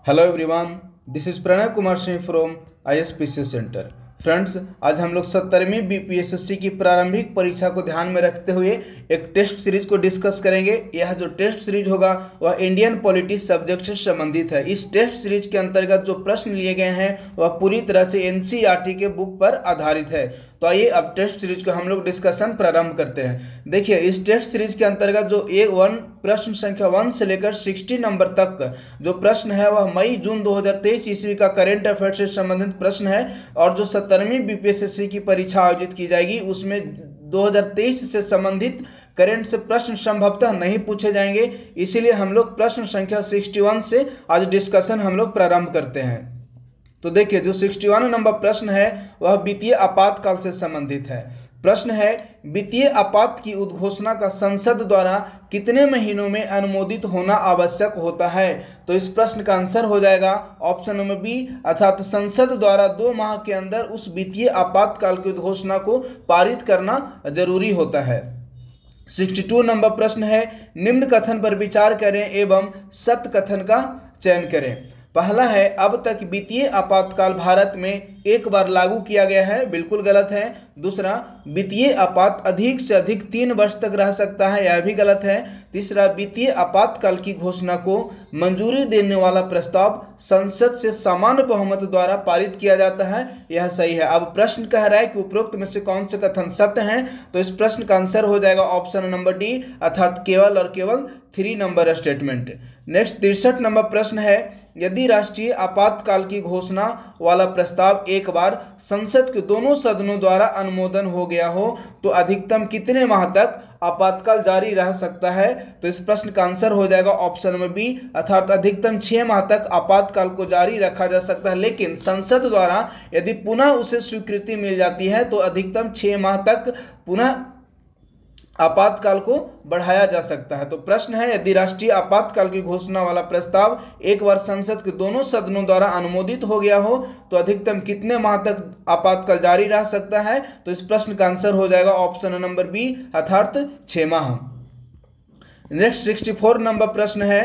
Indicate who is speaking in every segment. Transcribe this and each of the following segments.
Speaker 1: Hello everyone, this is Pranay Kumar Singh from ISPC centre. Friends, आज हम लोग 70वीं BPSSC की प्रारंभिक परीक्षा को ध्यान में रखते हुए एक टेस्ट सीरीज को डिस्कस करेंगे। यह जो टेस्ट सीरीज होगा वह इंडियन पॉलिटी सब्जेक्ट से संबंधित है। इस टेस्ट सीरीज के अंतर्गत जो प्रश्न लिए गए हैं वह पूरी तरह से NCERT के बुक पर आधारित है। तो आइए अब टेस्ट सीरीज को हम लोग डिस्कशन प्रारंभ करते हैं। देखिए, इस टेस्ट सीरीज के अंतर्गत जो A1 प्रश्न संख्या 1 से लेकर 60 नंबर तक जो प्रश्न है वह मई जून 2023 ईस्वी का करेंट अफेयर से संबंधित प्रश्न है। और जो 70वीं BPSSC की परीक्षा आयोजित की जाएगी उसमें 2023 से संबंधित करेंट से प्रश्न संभवतः नहीं पूछे जाएंगे। इसीलिए हम लोग प्रश्न संख्या 61 से आज डिस्कशन हम लोग प्रारंभ करते हैं। तो देखिए, जो 61 नंबर प्रश्न है वह वित्तीय आपातकाल से संबंधित है। प्रश्न है, वित्तीय आपात की उद्घोषणा का संसद द्वारा कितने महीनों में अनुमोदित होना आवश्यक होता है? तो इस प्रश्न का आंसर हो जाएगा ऑप्शन नंबर बी, अर्थात संसद द्वारा 2 माह के अंदर उस वित्तीय आपातकाल की उद्घोषणा को पारित करना जरूरी होता है। 62 नंबर प्रश्न है, निम्न कथन पर विचार करें एवं सत्य कथन का चयन करें। पहला है, अब तक वित्तीय आपातकाल भारत में एक बार लागू किया गया है, बिल्कुल गलत है। दूसरा, वित्तीय आपात अधिक से अधिक 3 वर्ष तक रह सकता है, यह भी गलत है। तीसरा, वित्तीय आपातकाल की घोषणा को मंजूरी देने वाला प्रस्ताव संसद से सामान्य बहुमत द्वारा पारित किया जाता है, यह सही है। अब प्रश्न कह रहा है कि उपरोक्त में से कौन से कथन सत्य हैं? तो इस प्रश्न का आंसर हो जाएगा ऑप्शन नंबर डी, अर्थात केवल और केवल 3 नंबर स्टेटमेंट। नेक्स्ट 63 नंबर प्रश्न है, यदि राष्ट्रीय आपातकाल की घोषणा वाला प्रस्ताव एक बार संसद के दोनों सदनों द्वारा अनुमोदन हो गया हो तो अधिकतम कितने माह तक आपातकाल जारी रह सकता है? तो इस प्रश्न का आंसर हो जाएगा ऑप्शन नंबर बी, अर्थात अधिकतम 6 माह तक आपातकाल को जारी रखा जा सकता है। लेकिन संसद द्वारा यदि पुनः उसे स्वीकृति मिल जाती है तो अधिकतम 6 माह तक पुनः आपातकाल को बढ़ाया जा सकता है। तो प्रश्न है, यदि राष्ट्रीय आपातकाल की घोषणा वाला प्रस्ताव एक बार संसद के दोनों सदनों द्वारा अनुमोदित हो गया हो तो अधिकतम कितने माह तक आपातकाल जारी रह सकता है? तो इस प्रश्न का आंसर हो जाएगा ऑप्शन नंबर बी, अर्थात 6 माह। नेक्स्ट 64 नंबर प्रश्न है,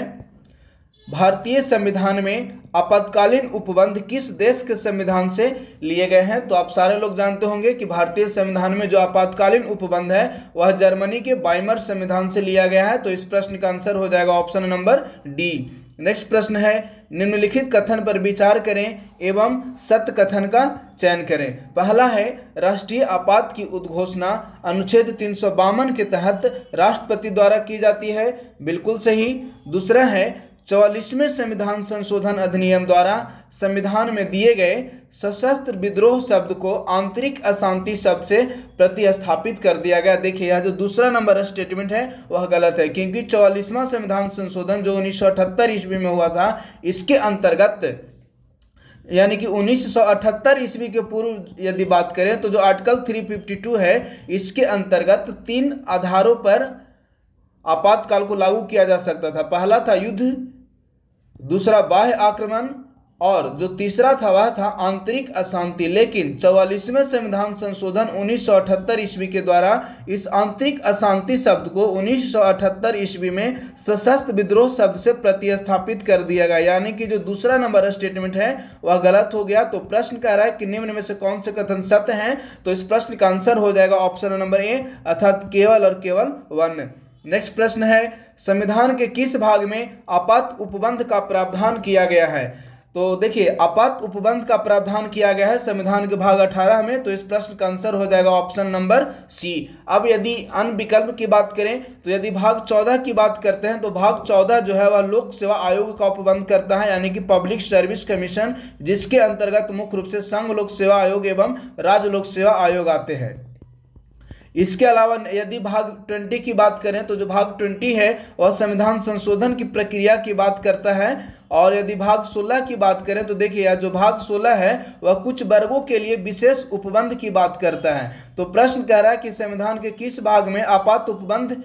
Speaker 1: भारतीय संविधान में आपातकालीन उपबंध किस देश के संविधान से लिए गए हैं? तो आप सारे लोग जानते होंगे कि भारतीय संविधान में जो आपातकालीन उपबंध है वह जर्मनी के वाइमर संविधान से लिया गया है। तो इस प्रश्न का आंसर हो जाएगा ऑप्शन नंबर डी। नेक्स्ट प्रश्न है, निम्नलिखित कथन पर विचार करें एवं सत्य कथन का चयन करें। पहला है, राष्ट्रीय आपात की उद्घोषणा अनुच्छेद 352 के तहत राष्ट्रपति द्वारा की जाती है, बिल्कुल सही। दूसरा है, 44वें संविधान संशोधन अधिनियम द्वारा संविधान में दिए गए सशस्त्र विद्रोह शब्द को आंतरिक अशांति शब्द से प्रतिस्थापित कर दिया गया। देखिए, यह जो दूसरा नंबर स्टेटमेंट है वह गलत है, क्योंकि 44वां संविधान संशोधन जो 1978 ईस्वी में हुआ था, इसके अंतर्गत यानी कि 1978 ईस्वी के पूर्व यदि बात करें तो जो आर्टिकल 352 है इसके अंतर्गत 3 आधारों पर आपातकाल को लागू किया जा सकता था। पहला था युद्ध, दूसरा बाह्य आक्रमण और जो तीसरा था वह था आंतरिक अशांति। लेकिन 44वें संविधान संशोधन 1978 ईस्वी के द्वारा इस आंतरिक अशांति शब्द को 1978 ईस्वी में सशस्त्र विद्रोह शब्द से प्रतिस्थापित कर दिया गया, यानी कि जो दूसरा नंबर स्टेटमेंट है वह गलत हो गया। तो प्रश्न कह रहा है कि निम्न में से कौन से कथन सत्य हैं? तो इस प्रश्न का आंसर हो जाएगा ऑप्शन नंबर ए, अर्थात केवल और केवल 1। नेक्स्ट प्रश्न है, संविधान के किस भाग में आपात उपबंध का प्रावधान किया गया है? तो देखिए, आपात उपबंध का प्रावधान किया गया है संविधान के भाग 18 में। तो इस प्रश्न का आंसर हो जाएगा ऑप्शन नंबर सी। अब यदि अन्य विकल्प की बात करें तो यदि भाग 14 की बात करते हैं तो भाग 14 जो है वह लोक सेवा आयोग का उपबंध करता है, यानी कि पब्लिक सर्विस कमीशन, जिसके अंतर्गत मुख्य रूप से संघ लोक सेवा आयोग एवं राज्य लोक सेवा आयोग आते हैं। इसके अलावा यदि भाग 20 की बात करें तो जो भाग 20 है वह संविधान संशोधन की प्रक्रिया की बात करता है। और यदि भाग 16 की बात करें तो देखिए, जो भाग 16 है वह कुछ वर्गों के लिए विशेष उपबंध की बात करता है। तो प्रश्न कह रहा है कि संविधान के किस भाग में आपात उपबंध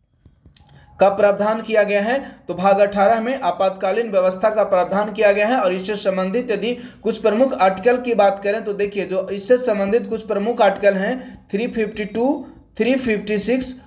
Speaker 1: का प्रावधान किया गया है? तो भाग 18 में आपातकालीन व्यवस्था का प्रावधान किया गया है। और इससे संबंधित यदि कुछ प्रमुख आर्टिकल की बात करें तो देखिए, जो इससे संबंधित कुछ प्रमुख आर्टिकल हैं 352, 356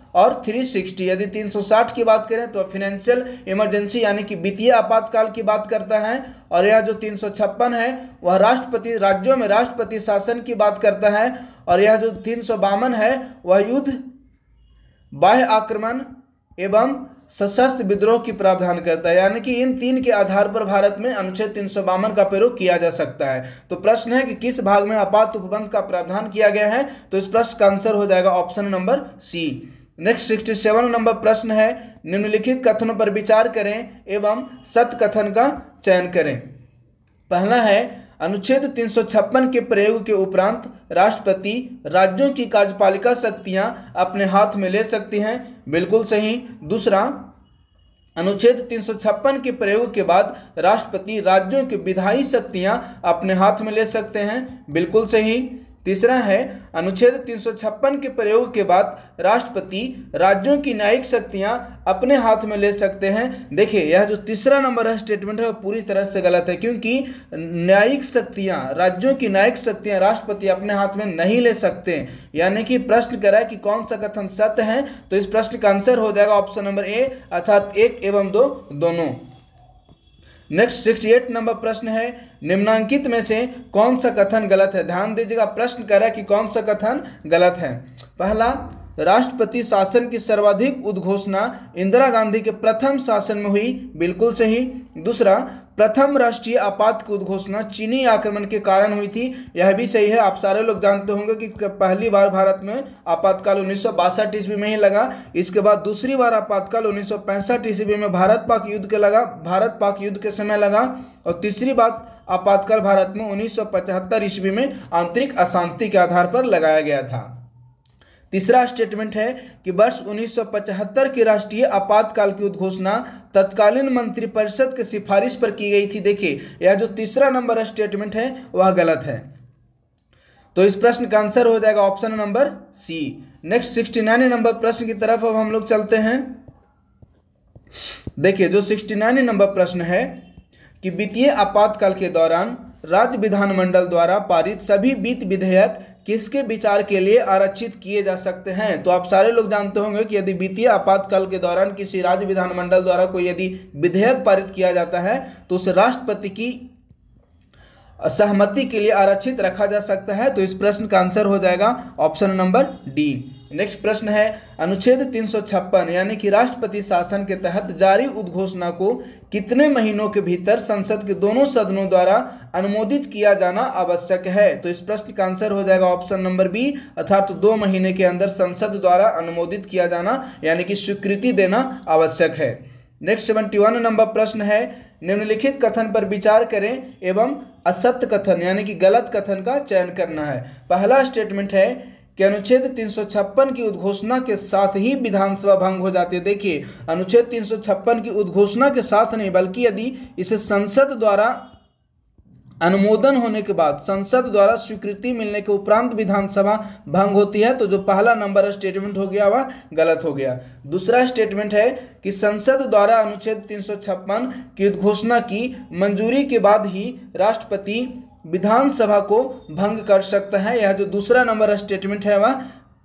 Speaker 1: और 360। यदि 360 की बात करें तो फाइनेंशियल इमरजेंसी यानी कि वित्तीय आपातकाल की बात करता है। और यह जो 356 है वह राज्यों में राष्ट्रपति शासन की बात करता है। और यह जो 352 है वह युद्ध, बाह्य आक्रमण एवं सशस्त्र विद्रोह की प्रावधान करता है। यानी कि इन तीन के आधार पर भारत में अनुच्छेद 352 का प्रयोग किया जा सकता है। तो प्रश्न है कि किस भाग में आपात उपबंध का प्रावधान किया गया है, तो इस प्रश्न का आंसर हो जाएगा option number C. Next 67 number प्रश्न है, निम्नलिखित कथनों पर विचार करें एवं सत्य कथन का चयन करें। पहला है, अनुच्छेद 356 के प्रयोग के उपरांत राष्ट्रपति राज्यों की कार्यपालिका शक्तियां अपने हाथ में ले सकती हैं, बिल्कुल सही। दूसरा, अनुच्छेद 356 के प्रयोग के बाद राष्ट्रपति राज्यों की विधायी शक्तियां अपने हाथ में ले सकते हैं, बिल्कुल सही। तीसरा है, अनुच्छेद 356 के प्रयोग के बाद राष्ट्रपति राज्यों की न्यायिक शक्तियां अपने हाथ में ले सकते हैं। देखिए, यह जो तीसरा नंबर है स्टेटमेंट है वो पूरी तरह से गलत है, क्योंकि न्यायिक शक्तियां, राज्यों की न्यायिक शक्तियां राष्ट्रपति अपने हाथ में नहीं ले सकते। यानी कि प्रश्न करा है कि कौन सा कथन सत्य है, तो इस प्रश्न का आंसर हो जाएगा ऑप्शन नंबर ए, अर्थात 1 एवं 2 दोनों। नेक्स्ट 68 नंबर प्रश्न है, निम्नांकित में से कौन सा कथन गलत है। ध्यान दीजिएगा, प्रश्न कह रहा है कि कौन सा कथन गलत है। पहला, राष्ट्रपति शासन की सर्वाधिक उद्घोषणा इंदिरा गांधी के प्रथम शासन में हुई, बिल्कुल सही। दूसरा, प्रथम राष्ट्रीय आपात की उद्घोषणा चीनी आक्रमण के कारण हुई थी, यह भी सही है। आप सारे लोग जानते होंगे कि पहली बार भारत में आपातकाल 1962 ईस्वी में ही लगा। इसके बाद दूसरी बार आपातकाल 1965 ईस्वी में भारत पाक युद्ध के समय लगा। और तीसरी बार आपातकाल भारत में 1975 ईस्वी में आंतरिक अशांति के आधार पर लगाया गया था। तीसरा स्टेटमेंट है कि वर्ष 1975 की राष्ट्रीय आपातकाल की उद्घोषणा तत्कालीन मंत्रिपरिषद की सिफारिश पर की गई थी। देखिए, यह जो तीसरा नंबर स्टेटमेंट है वह गलत है, तो इस प्रश्न का आंसर हो जाएगा option number C. Next 69 number प्रश्न की तरफ अब हम लोग चलते हैं। देखिए, जो 69 नंबर प्रश्न है कि वित्तीय आपातकाल के दौरान राज्य विधानमंडल द्वारा पारित सभी वित्त विधेयक किसके विचार के लिए आरक्षित किए जा सकते हैं। तो आप सारे लोग जानते होंगे कि यदि वित्तीय आपातकाल के दौरान किसी राज्य विधानमंडल द्वारा कोई यदि विधेयक पारित किया जाता है तो उसे राष्ट्रपति की सहमति के लिए आरक्षित रखा जा सकता है। तो इस प्रश्न का आंसर हो जाएगा ऑप्शन नंबर डी। नेक्स्ट प्रश्न है, अनुच्छेद 356 यानी कि राष्ट्रपति शासन के तहत जारी उद्घोषणा को कितने महीनों के भीतर संसद के दोनों सदनों द्वारा अनुमोदित किया जाना आवश्यक है। तो इस प्रश्न का आंसर हो जाएगा ऑप्शन नंबर बी, अर्थात 2 महीने के अंदर संसद द्वारा अनुमोदित किया जाना यानी कि स्वीकृति देना आवश्यक है। नेक्स्ट 71 नंबर प्रश्न है, निम्नलिखित कथन पर विचार करें एवं असत्य कथन यानी कि गलत कथन का चयन करना है। पहला स्टेटमेंट है कि अनुच्छेद 356 की उद्घोषणा के साथ ही विधानसभा भंग हो जाती है। देखिए, अनुच्छेद 356 की उद्घोषणा के साथ नहीं, बल्कि यदि इसे संसद द्वारा अनुमोदन होने के बाद, संसद द्वारा स्वीकृति मिलने के उपरांत विधानसभा भंग होती है, तो जो पहला नंबर स्टेटमेंट हो गया वह गलत हो गया। दूसरा स्टेटमेंट है कि संसद द्वारा अनुच्छेद 356 की उद्घोषणा की मंजूरी के बाद ही राष्ट्रपति विधानसभा को भंग कर सकता है। यह जो दूसरा नंबर स्टेटमेंट है वह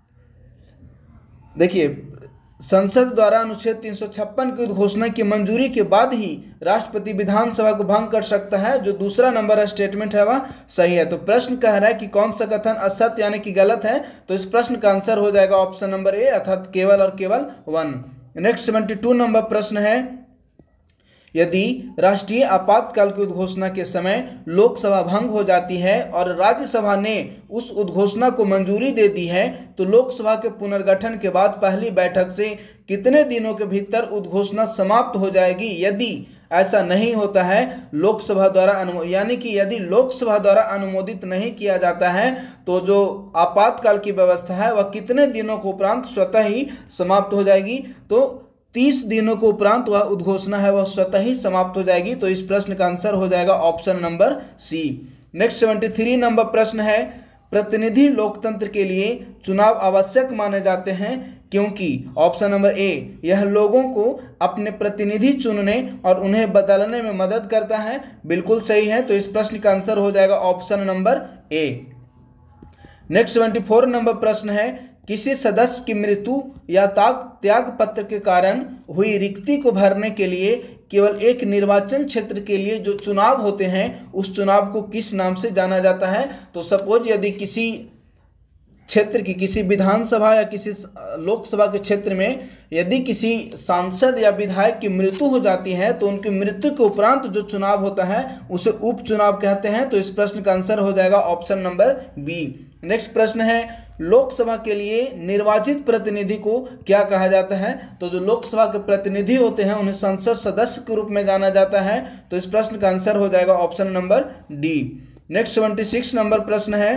Speaker 1: देखिए, संसद द्वारा अनुच्छेद 356 की उद्घोषणा की मंजूरी के बाद ही राष्ट्रपति विधानसभा को भंग कर सकता है। जो दूसरा नंबर स्टेटमेंट है वह सही है। तो प्रश्न कह रहा है कि कौन सा कथन असत्य यानी कि गलत है, तो इस प्रश्न का आंसर हो जाएगा ऑप्शन नंबर ए, अर्थात केवल और केवल 1। नेक्स्ट 72 नंबर प्रश्न है, यदि राष्ट्रीय आपातकाल की उद्घोषणा के समय लोकसभा भंग हो जाती है और राज्यसभा ने उस उद्घोषणा को मंजूरी दे दी है, तो लोकसभा के पुनर्गठन के बाद पहली बैठक से कितने दिनों के भीतर उद्घोषणा समाप्त हो जाएगी। यदि ऐसा नहीं होता है लोकसभा द्वारा यानी कि यदि लोकसभा द्वारा अनुमोदित नहीं किया जाता है, तो जो आपातकाल की व्यवस्था है वह कितने दिनों के उपरांत स्वतः ही समाप्त हो जाएगी। तो 30 दिनों के उपरांत वह उद्घोषणा है वह स्वतः ही समाप्त हो जाएगी। तो इस प्रश्न का आंसर हो जाएगा option number C. Next 73 number प्रश्न है, प्रतिनिधि लोकतंत्र के लिए चुनाव आवश्यक माने जाते हैं क्योंकि ऑप्शन नंबर ए, यह लोगों को अपने प्रतिनिधि चुनने और उन्हें बदलने में मदद करता है, बिल्कुल सही है। तो इस प्रश्न का आंसर हो जाएगा option number A. Next 74 number प्रश्न है, किसी सदस्य की मृत्यु या त्याग पत्र के कारण हुई रिक्ति को भरने के लिए केवल एक निर्वाचन क्षेत्र के लिए जो चुनाव होते हैं उस चुनाव को किस नाम से जाना जाता है। तो सपोज यदि किसी क्षेत्र की किसी विधानसभा या किसी लोकसभा के क्षेत्र में यदि किसी सांसद या विधायक की मृत्यु हो जाती है तो उनकी मृत्यु के उपरांत जो चुनाव होता है उसे उपचुनाव कहते हैं। तो इस प्रश्न का आंसर हो जाएगा ऑप्शन नंबर बी। नेक्स्ट प्रश्न है, लोकसभा के लिए निर्वाचित प्रतिनिधि को क्या कहा जाता है। तो जो लोकसभा के प्रतिनिधि होते हैं उन्हें संसद सदस्य के रूप में जाना जाता है। तो इस प्रश्न का आंसर हो जाएगा option number D. Next 26 number प्रश्न है,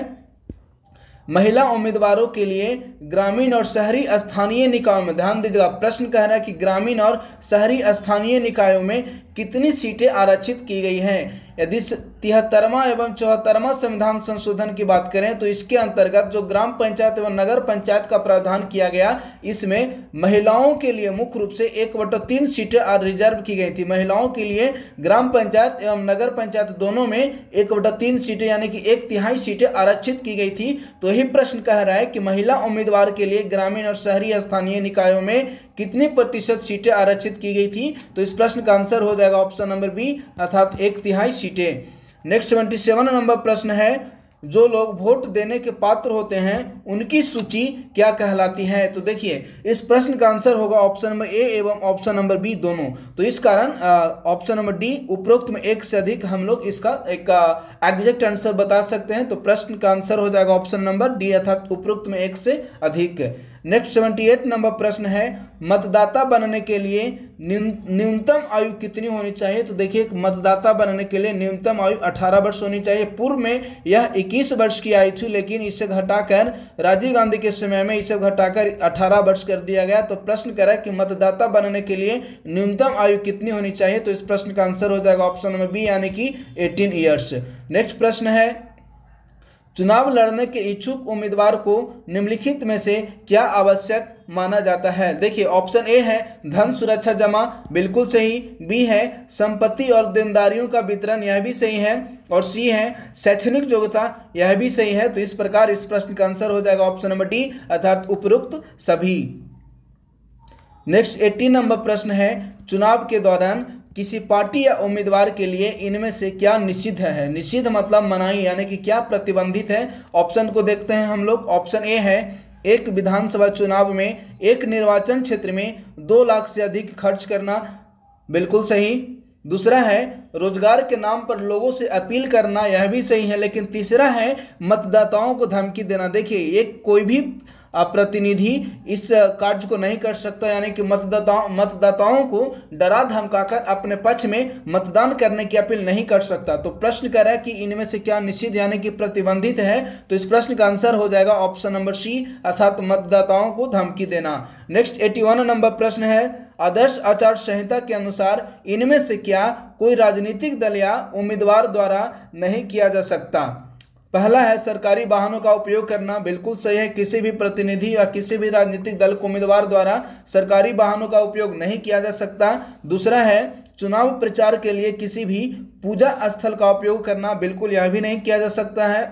Speaker 1: महिला उम्मीदवारों के लिए ग्रामीण और शहरी स्थानीय निकायों में, ध्यान दीजिएगा प्रश्न कह रहा है कि ग्रामीण और शहरी स्थानीय निकायों में कितनी सीटें आरक्षित की गई हैं। यदि 73वां एवं 74वां संविधान संशोधन की बात करें तो इसके अंतर्गत जो ग्राम पंचायत एवं नगर पंचायत का प्रावधान किया गया, इसमें महिलाओं के लिए मुख्य रूप से 1/3 सीटें रिजर्व की गई थी। महिलाओं के लिए ग्राम पंचायत एवं नगर पंचायत दोनों में 1/3 सीटें यानी कि 1/3 सीटें आरक्षित की गई थी। तो यही प्रश्न कह रहा है कि महिला उम्मीदवार के लिए ग्रामीण और शहरी स्थानीय निकायों में कितनी प्रतिशत सीटें आरक्षित की गई थी। तो इस प्रश्न का आंसर हो जाएगा ऑप्शन नंबर बी अर्थात 1/3 सीटें। नेक्स्ट 27 नंबर प्रश्न है, जो लोग वोट देने के पात्र होते हैं उनकी सूची क्या कहलाती है। तो देखिए इस प्रश्न का आंसर होगा ऑप्शन नंबर ए एवं ऑप्शन नंबर बी दोनों। तो इस कारण ऑप्शन नंबर डी उपरोक्त में एक से अधिक हम लोग इसका एक एग्जैक्ट आंसर बता सकते हैं। तो प्रश्न का आंसर हो जाएगा ऑप्शन नंबर डी अर्थात उपरोक्त में एक से अधिक। नेक्स्ट 78 नंबर प्रश्न है, मतदाता बनने के लिए न्यूनतम आयु कितनी होनी चाहिए। तो देखिए मतदाता बनने के लिए न्यूनतम आयु 18 वर्ष होनी चाहिए। पूर्व में यह 21 वर्ष की आयु थी, लेकिन इसे घटाकर राजीव गांधी के समय में इसे घटाकर 18 वर्ष कर दिया गया। तो प्रश्न कर रहा है कि मतदाता बनने के लिए न्यूनतम आयु कितनी होनी चाहिए। तो इस प्रश्न का आंसर हो जाएगा ऑप्शन नंबर बी यानी कि 18 ईयर्स। नेक्स्ट प्रश्न है, चुनाव लड़ने के इच्छुक उम्मीदवार को निम्नलिखित में से क्या आवश्यक माना जाता है। देखिए ऑप्शन ए है धन सुरक्षा जमा, बिल्कुल सही। बी है संपत्ति और देनदारियों का वितरण, यह भी सही है। और सी है शैक्षणिक योग्यता, यह भी सही है। तो इस प्रकार इस प्रश्न का आंसर हो जाएगा ऑप्शन नंबर डी अर्थात उपरोक्त सभी। नेक्स्ट 80 नंबर प्रश्न है, चुनाव के दौरान किसी पार्टी या उम्मीदवार के लिए इनमें से क्या निषिद्ध है। निषिद्ध मतलब मनाही यानी कि क्या प्रतिबंधित है। ऑप्शन को देखते हैं हम लोग। ऑप्शन ए है एक विधानसभा चुनाव में एक निर्वाचन क्षेत्र में 2 लाख से अधिक खर्च करना, बिल्कुल सही। दूसरा है रोजगार के नाम पर लोगों से अपील करना, यह भी सही है। लेकिन तीसरा है मतदाताओं को धमकी देना। देखिए एक कोई भी प्रतिनिधि इस कार्य को नहीं कर सकता, यानी कि मतदाताओं को डरा धमकाकर अपने पक्ष में मतदान करने की अपील नहीं कर सकता। तो प्रश्न कर रहा है कि इनमें से क्या निषिद्ध यानी कि प्रतिबंधित है। तो इस प्रश्न का आंसर हो जाएगा ऑप्शन नंबर सी अर्थात मतदाताओं को धमकी देना। नेक्स्ट 81 नंबर प्रश्न है, आदर्श आचार संहिता के अनुसार इनमें से क्या कोई राजनीतिक दल या उम्मीदवार द्वारा नहीं किया जा सकता। पहला है सरकारी वाहनों का उपयोग करना, बिल्कुल सही है। किसी भी प्रतिनिधि या किसी भी राजनीतिक दल को उम्मीदवार द्वारा सरकारी वाहनों का उपयोग नहीं किया जा सकता। दूसरा है चुनाव प्रचार के लिए किसी भी पूजा स्थल का उपयोग करना, बिल्कुल यह भी नहीं किया जा सकता है।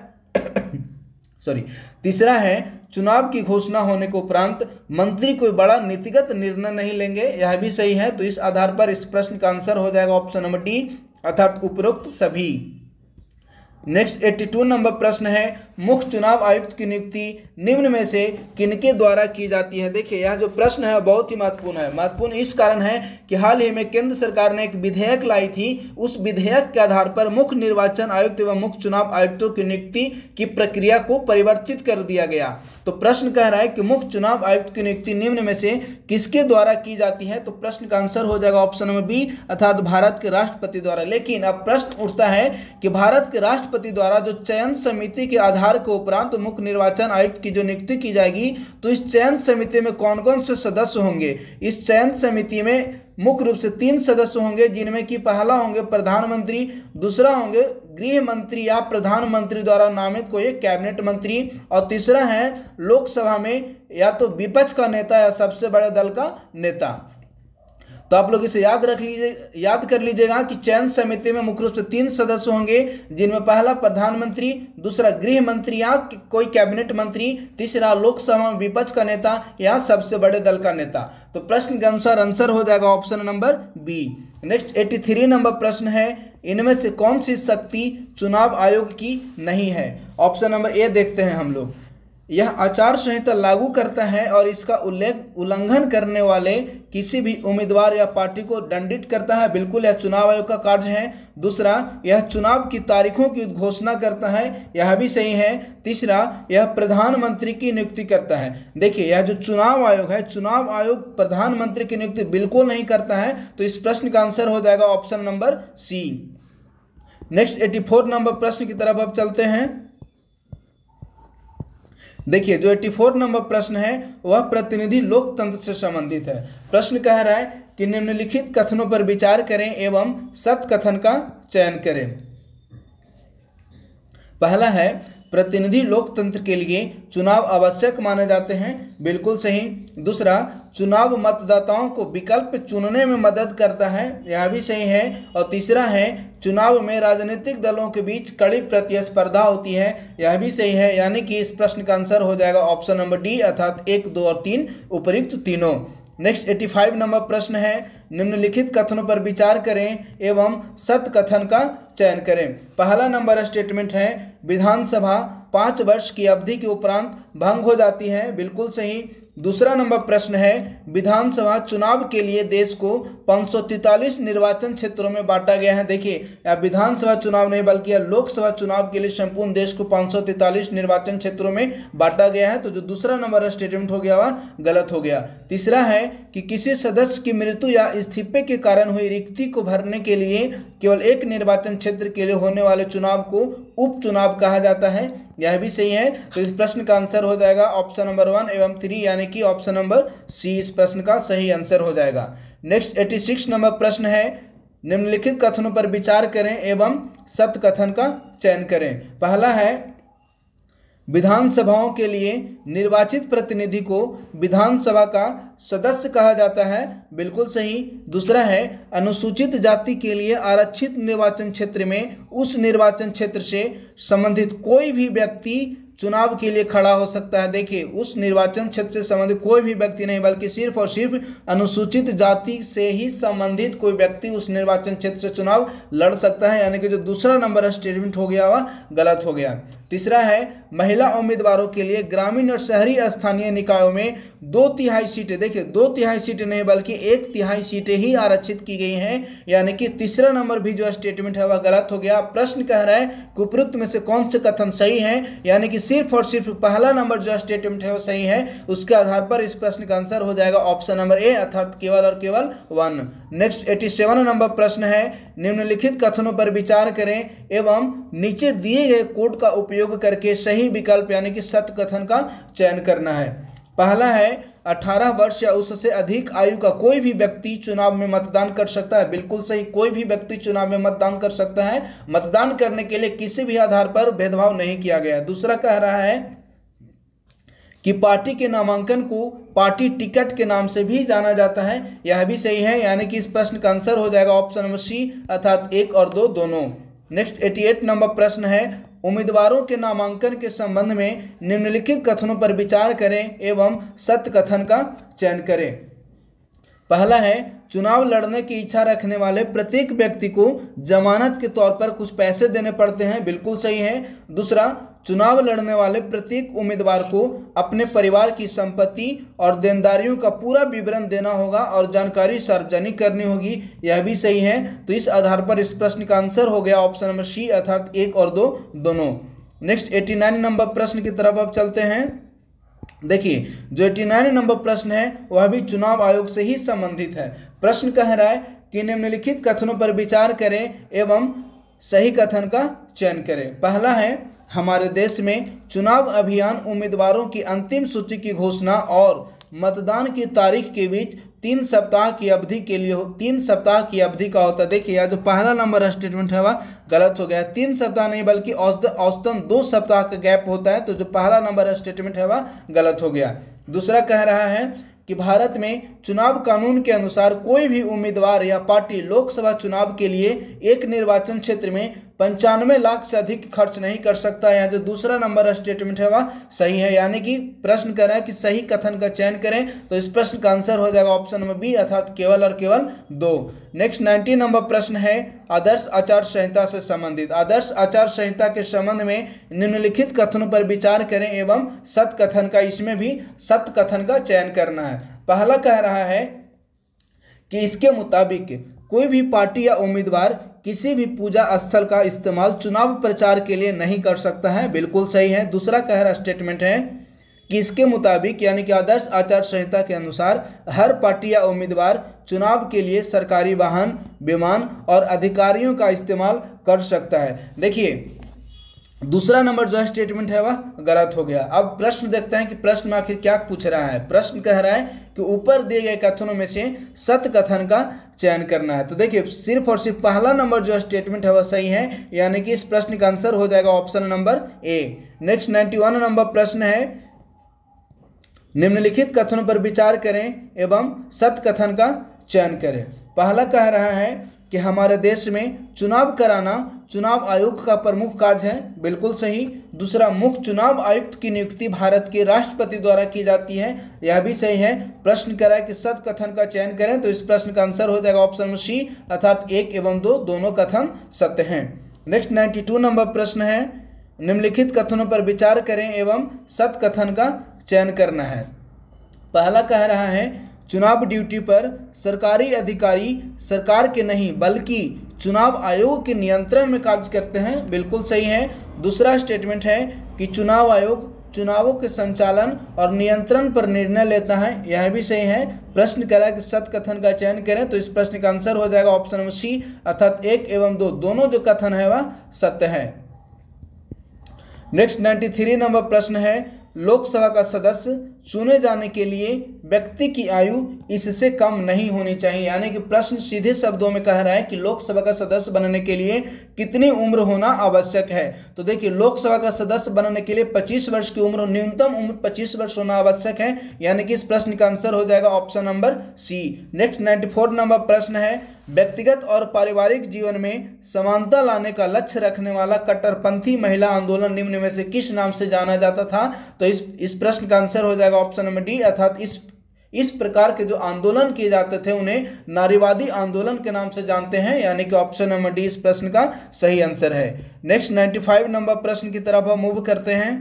Speaker 1: सॉरी। तीसरा है चुनाव की घोषणा होने के उपरांत मंत्री कोई बड़ा नीतिगत निर्णय नहीं लेंगे, यह भी सही है। तो इस आधार पर इस प्रश्न का आंसर हो जाएगा ऑप्शन नंबर डी अर्थात उपरोक्त सभी। नेक्स्ट 82 नंबर प्रश्न है, मुख्य चुनाव आयुक्त की नियुक्ति निम्न में से किनके द्वारा की जाती है। देखिए यह जो प्रश्न है बहुत ही महत्वपूर्ण है। महत्वपूर्ण इस कारण है कि हाल ही में केंद्र सरकार ने एक विधेयक लाई थी। उस विधेयक के आधार पर मुख्य निर्वाचन आयुक्त एवं मुख्य चुनाव आयुक्तों की नियुक्ति की प्रक्रिया को परिवर्तित कर दिया गया। तो प्रश्न कह रहा है कि मुख्य चुनाव आयुक्त की नियुक्ति निम्न में से किसके द्वारा की जाती है। तो प्रश्न का आंसर हो जाएगा ऑप्शन नंबर बी अर्थात भारत के राष्ट्रपति द्वारा। लेकिन अब प्रश्न उठता है कि भारत के राष्ट्रपति द्वारा जो चयन समिति के आधार के उपरांत मुख्य निर्वाचन आयुक्त की जो नियुक्ति की जाएगी, तो इस चयन समिति में कौन कौन से सदस्य होंगे। इस चयन समिति में मुख्य रूप से 3 सदस्य होंगे, जिनमें कि पहला होंगे प्रधानमंत्री, दूसरा होंगे गृह मंत्री या प्रधानमंत्री द्वारा नामित कोई कैबिनेट मंत्री, और तीसरा है लोकसभा में या तो विपक्ष का नेता या सबसे बड़े दल का नेता। तो आप लोग इसे याद कर लीजिएगा कि चयन समिति में मुख्य रूप से 3 सदस्य होंगे, जिनमें पहला प्रधानमंत्री, दूसरा गृह मंत्री या कोई कैबिनेट मंत्री, तीसरा लोकसभा में विपक्ष का नेता या सबसे बड़े दल का नेता। तो प्रश्न के अनुसार आंसर हो जाएगा option number B. Next 83 number प्रश्न है, इनमें से कौन सी शक्ति चुनाव आयोग की नहीं है? ऑप्शन नंबर ए देखते हैं हम लोग। यह आचार संहिता लागू करता है और इसका उल्लंघन करने वाले किसी भी उम्मीदवार या पार्टी को दंडित करता है। बिल्कुल, यह चुनाव आयोग का कार्य है। दूसरा, यह चुनाव की तारीखों की घोषणा करता है, यह भी सही है। तीसरा, यह प्रधानमंत्री की नियुक्ति करता है। देखिए, यह जो चुनाव आयोग है, चुनाव आयोग प्रधानमंत्री की नियुक्ति बिल्कुल नहीं करता है। तो इस प्रश्न का आंसर हो जाएगा option number C. Next 84 number प्रश्न की तरफ अब चलते हैं। देखिए, जो 84 नंबर प्रश्न है वह प्रतिनिधि लोकतंत्र से संबंधित है। प्रश्न कह रहा है कि निम्नलिखित कथनों पर विचार करें एवं सत्य कथन का चयन करें। पहला है, प्रतिनिधि लोकतंत्र के लिए चुनाव आवश्यक माने जाते हैं। बिल्कुल सही। दूसरा, चुनाव मतदाताओं को विकल्प चुनने में मदद करता है, यह भी सही है। और तीसरा है, चुनाव में राजनीतिक दलों के बीच कड़ी प्रतिस्पर्धा होती है, यह भी सही है। यानी कि इस प्रश्न का आंसर हो जाएगा ऑप्शन नंबर डी, अर्थात 1, 2 और 3 उपर्युक्त तीनों। नेक्स्ट 85 नंबर प्रश्न है, निम्नलिखित कथनों पर विचार करें एवं सत्य कथन का चयन करें। पहला नंबर स्टेटमेंट है, विधानसभा 5 वर्ष की अवधि के उपरांत भंग हो जाती है। बिल्कुल सही। दूसरा नंबर प्रश्न है, विधानसभा चुनाव के लिए देश को 543 निर्वाचन क्षेत्रों में बांटा गया है। देखिए, यह विधानसभा चुनाव नहीं बल्कि यह लोकसभा चुनाव के लिए संपूर्ण देश को 543 निर्वाचन क्षेत्रों में बांटा गया है। तो जो दूसरा नंबर स्टेटमेंट हो गया वह गलत हो गया। तीसरा है कि किसी सदस्य की मृत्यु या इस्तीफे के कारण हुई रिक्ति को भरने के लिए केवल एक निर्वाचन क्षेत्र के लिए होने वाले चुनाव को उपचुनाव कहा जाता है, यह भी सही है। तो इस प्रश्न का आंसर हो जाएगा ऑप्शन नंबर 1 एवं 3, यानी कि ऑप्शन नंबर सी इस प्रश्न का सही आंसर हो जाएगा। नेक्स्ट 86 नंबर प्रश्न है, निम्नलिखित कथनों पर विचार करें एवं सत्य कथन का चयन करें। पहला है, विधानसभाओं के लिए निर्वाचित प्रतिनिधि को विधानसभा का सदस्य कहा जाता है। बिल्कुल सही। दूसरा है, अनुसूचित जाति के लिए आरक्षित निर्वाचन क्षेत्र में उस निर्वाचन क्षेत्र से संबंधित कोई भी व्यक्ति चुनाव के लिए खड़ा हो सकता है। देखिए, उस निर्वाचन क्षेत्र से संबंधित कोई भी व्यक्ति नहीं बल्कि सिर्फ और सिर्फ अनुसूचित जाति से ही संबंधित कोई व्यक्ति उस निर्वाचन क्षेत्र से चुनाव लड़ सकता है, यानी कि जो दूसरा नंबर स्टेटमेंट हो गया वह गलत हो गया। तीसरा है, महिला उम्मीदवारों के लिए ग्रामीण और शहरी स्थानीय निकायों में 2/3 सीटें, देखिए 2/3 सीटें नहीं बल्कि 1/3 सीटें ही आरक्षित की गई हैं, यानी कि तीसरा नंबर भी जो स्टेटमेंट है वह गलत हो गया। प्रश्न कह रहा है कि उपरोक्त में से कौन से कथन सही है, यानी कि सिर्फ और सिर्फ पहला नंबर जो स्टेटमेंट है वो सही है। उसके आधार पर इस प्रश्न का आंसर हो जाएगा ऑप्शन नंबर ए, अर्थात केवल और केवल 1। नेक्स्ट 87 नंबर प्रश्न है, निम्नलिखित कथनों पर विचार करें एवं नीचे दिए गए कोड का उपयोग करके सही विकल्प यानी कि सत्य कथन का चयन करना है। पहला है, 18 वर्ष या उससे अधिक आयु का कोई भी व्यक्ति चुनाव में मतदान कर सकता है। बिल्कुल सही, कोई भी व्यक्ति चुनाव में मतदान कर सकता है। मतदान करने के लिए किसी भी आधार पर भेदभाव नहीं किया गया। दूसरा कह रहा है कि पार्टी के नामांकन को पार्टी टिकट के नाम से भी जाना जाता है, यह भी सही है, यानी कि इस प्रश्न का आंसर हो जाएगा ऑप्शन नंबर सी, अर्थात 1 और 2 दोनों। नेक्स्ट 88 नंबर प्रश्न है, उम्मीदवारों के नामांकन के संबंध में निम्नलिखित कथनों पर विचार करें एवं सत्य कथन का चयन करें। पहला है, चुनाव लड़ने की इच्छा रखने वाले प्रत्येक व्यक्ति को जमानत के तौर पर कुछ पैसे देने पड़ते हैं। बिल्कुल सही है। दूसरा, चुनाव लड़ने वाले प्रत्येक उम्मीदवार को अपने परिवार की संपत्ति और देनदारियों का पूरा विवरण देना होगा और जानकारी सार्वजनिक करनी होगी, यह भी सही है। तो इस आधार पर इस प्रश्न का आंसर हो गया ऑप्शन नंबर सी, अर्थात 1 और 2 दोनों। नेक्स्ट 89 नंबर प्रश्न की तरफ अब चलते हैं। देखिए, जो 89 नंबर प्रश्न है वह भी चुनाव आयोग से ही संबंधित है। प्रश्न कह रहा है कि निम्नलिखित कथनों पर विचार करें एवं सही कथन का चयन करें। पहला है, हमारे देश में चुनाव अभियान उम्मीदवारों की अंतिम सूची की घोषणा और मतदान की तारीख के बीच 3 सप्ताह की अवधि के लिए 3 सप्ताह की अवधि का होता है। देखिए, यह जो पहला नंबर स्टेटमेंट है वह गलत हो गया। 3 सप्ताह नहीं बल्कि औसतन 2 सप्ताह का गैप होता है, तो जो पहला नंबर स्टेटमेंट है वह गलत हो गया। दूसरा कह रहा है कि भारत में चुनाव कानून के अनुसार कोई भी उम्मीदवार या पार्टी लोकसभा चुनाव के लिए एक निर्वाचन क्षेत्र में 95 लाख से अधिक खर्च नहीं कर सकता। यहाँ जो दूसरा नंबर स्टेटमेंट है वह सही है, यानी कि प्रश्न कर रहा है कि सही कथन का चयन करें, तो इस प्रश्न का आंसर हो जाएगा ऑप्शन नंबर बी, अर्थात केवल और केवल 2। नेक्स्ट 90 नंबर प्रश्न है आदर्श आचार संहिता से संबंधित। आदर्श आचार संहिता के संबंध में निम्नलिखित कथनों पर विचार करें एवं सत्य कथन का, इसमें भी सत्य कथन का चयन करना है। पहला कह रहा है कि इसके मुताबिक कोई भी पार्टी या उम्मीदवार किसी भी पूजा स्थल का इस्तेमाल चुनाव प्रचार के लिए नहीं कर सकता है, बिल्कुल सही है। दूसरा कह रहा स्टेटमेंट है कि इसके मुताबिक यानी कि आदर्श आचार संहिता के अनुसार हर पार्टी या उम्मीदवार चुनाव के लिए सरकारी वाहन, विमान और अधिकारियों का इस्तेमाल कर सकता है। देखिए दूसरा नंबर जो स्टेटमेंट है वह गलत हो गया। अब प्रश्न देखते हैं कि प्रश्न में आखिर क्या पूछ रहा है। प्रश्न कह रहा है कि ऊपर दिए गए कथनों में से सत्य कथन का चयन करना है। तो देखिए सिर्फ और सिर्फ पहला नंबर जो स्टेटमेंट है वह सही है, यानी कि इस प्रश्न का आंसर हो जाएगा option number A. Next 91 number प्रश्न है निम्नलिखित कथनों पर विचार करें एवं सत्य कथन का चयन करें। पहला कह रहा है कि हमारे देश में चुनाव कराना चुनाव आयोग का प्रमुख कार्य है, बिल्कुल सही। दूसरा, मुख्य चुनाव आयुक्त की नियुक्ति भारत के राष्ट्रपति द्वारा की जाती है, यह भी सही है। प्रश्न करा है कि सत्य कथन का चयन करें, तो इस प्रश्न का आंसर हो जाएगा ऑप्शन नंबर सी, अर्थात 1 एवं 2 दोनों कथन सत्य हैं। नेक्स्ट 92 नंबर प्रश्न है निम्नलिखित कथनों पर विचार करें एवं सत्य कथन का चयन करना है। पहला कह रहा है चुनाव ड्यूटी पर सरकारी अधिकारी सरकार के नहीं बल्कि चुनाव आयोग के नियंत्रण में कार्य करते हैं, बिल्कुल सही है। दूसरा स्टेटमेंट है कि चुनाव आयोग चुनावों के संचालन और नियंत्रण पर निर्णय लेता है, यह भी सही है। प्रश्न करा कि सत्य कथन का चयन करें, तो इस प्रश्न का आंसर हो जाएगा ऑप्शन नंबर सी, अर्थात 1 एवं 2 दोनों जो कथन है वह सत्य है। नेक्स्ट 93 नंबर प्रश्न है लोकसभा का सदस्य चुने जाने के लिए व्यक्ति की आयु इससे कम नहीं होनी चाहिए, यानी कि प्रश्न सीधे शब्दों में कह रहा है कि लोकसभा का सदस्य बनने के लिए कितनी उम्र होना आवश्यक है। तो देखिए लोकसभा का सदस्य बनने के लिए 25 वर्ष की उम्र, न्यूनतम उम्र 25 वर्ष होना आवश्यक है, यानी कि इस प्रश्न का आंसर हो जाएगा option number C. Next 94 number प्रश्न है व्यक्तिगत और पारिवारिक जीवन में समानता लाने का लक्ष्य रखने वाला कट्टरपंथी महिला आंदोलन निम्न में से किस नाम से जाना जाता था। तो इस प्रश्न का आंसर हो जाएगा ऑप्शन नंबर डी, अर्थात इस प्रकार के जो आंदोलन किए जाते थे उन्हें नारीवादी आंदोलन के नाम से जानते हैं, यानी कि ऑप्शन नंबर डी इस प्रश्न का सही आंसर है। नेक्स्ट 95 नंबर प्रश्न की तरफ हम मूव करते हैं।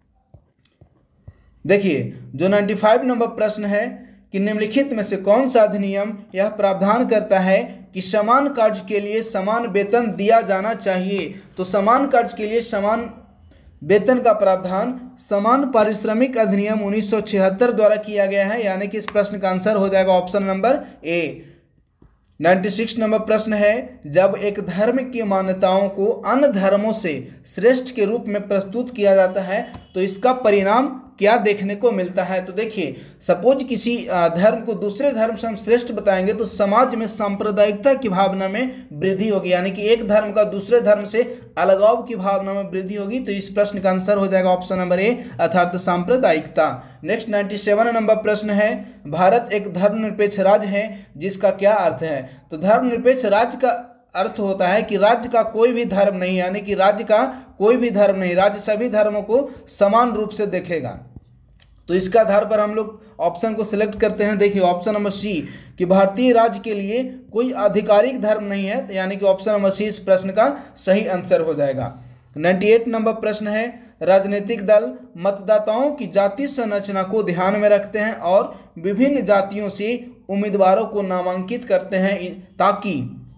Speaker 1: देखिए जो 95 नंबर प्रश्न है कि निम्नलिखित में से कौन सा अधिनियम यह प्रावधान करता है कि समान कार्य के लिए समान वेतन दिया जाना चाहिए। तो समान कार्य के लिए समान वेतन का प्रावधान समान पारिश्रमिक अधिनियम 1976 द्वारा किया गया है, यानी कि इस प्रश्न का आंसर हो जाएगा ऑप्शन नंबर ए। 96 नंबर प्रश्न है जब एक धर्म की मान्यताओं को अन्य धर्मों से श्रेष्ठ के रूप में प्रस्तुत किया जाता है तो इसका परिणाम क्या देखने को मिलता है। तो देखिए सपोज किसी धर्म को दूसरे धर्म से हम श्रेष्ठ बताएंगे तो समाज में सांप्रदायिकता की भावना में वृद्धि होगी, यानी कि एक धर्म का दूसरे धर्म से अलगाव की भावना में वृद्धि होगी। तो इस प्रश्न का आंसर हो जाएगा ऑप्शन नंबर ए, अर्थात सांप्रदायिकता। नेक्स्ट 97 नंबर प्रश्न है भारत एक धर्मनिरपेक्ष राज्य है जिसका क्या अर्थ है। तो धर्मनिरपेक्ष राज्य का अर्थ होता है कि राज्य का कोई भी धर्म नहीं, यानी कि राज्य का कोई भी धर्म नहीं, राज्य सभी धर्मों को समान रूप से देखेगा। तो इसके आधार पर हम लोग ऑप्शन को सिलेक्ट करते हैं। देखिए ऑप्शन नंबर सी कि भारतीय राज्य के लिए कोई आधिकारिक धर्म नहीं है, यानी कि ऑप्शन नंबर सी इस प्रश्न का सही आंसर हो जाएगा। 98 नंबर प्रश्न है राजनीतिक दल मतदाताओं की जाति संरचना को ध्यान में रखते हैं और विभिन्न जातियों से उम्मीदवारों को नामांकित करते हैं ताकि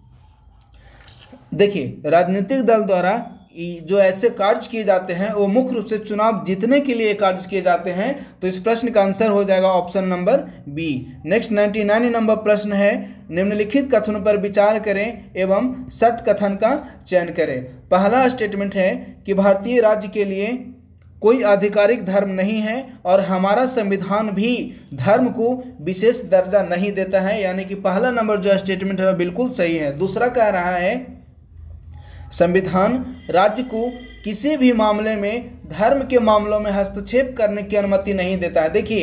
Speaker 1: देखिए राजनीतिक दल द्वारा जो ऐसे कार्य किए जाते हैं वो मुख्य रूप से चुनाव जीतने के लिए कार्य किए जाते हैं। तो इस प्रश्न का आंसर हो जाएगा option number B. Next 99 number प्रश्न है निम्नलिखित कथनों पर विचार करें एवं सत्य कथन का चयन करें। पहला स्टेटमेंट है कि भारतीय राज्य के लिए कोई आधिकारिक धर्म नहीं है और हमारा संविधान भी धर्म को विशेष दर्जा नहीं देता है, यानी कि पहला नंबर जो स्टेटमेंट है बिल्कुल सही है। दूसरा कह रहा है संविधान राज्य को किसी भी मामले में धर्म के मामलों में हस्तक्षेप करने की अनुमति नहीं देता है। देखिए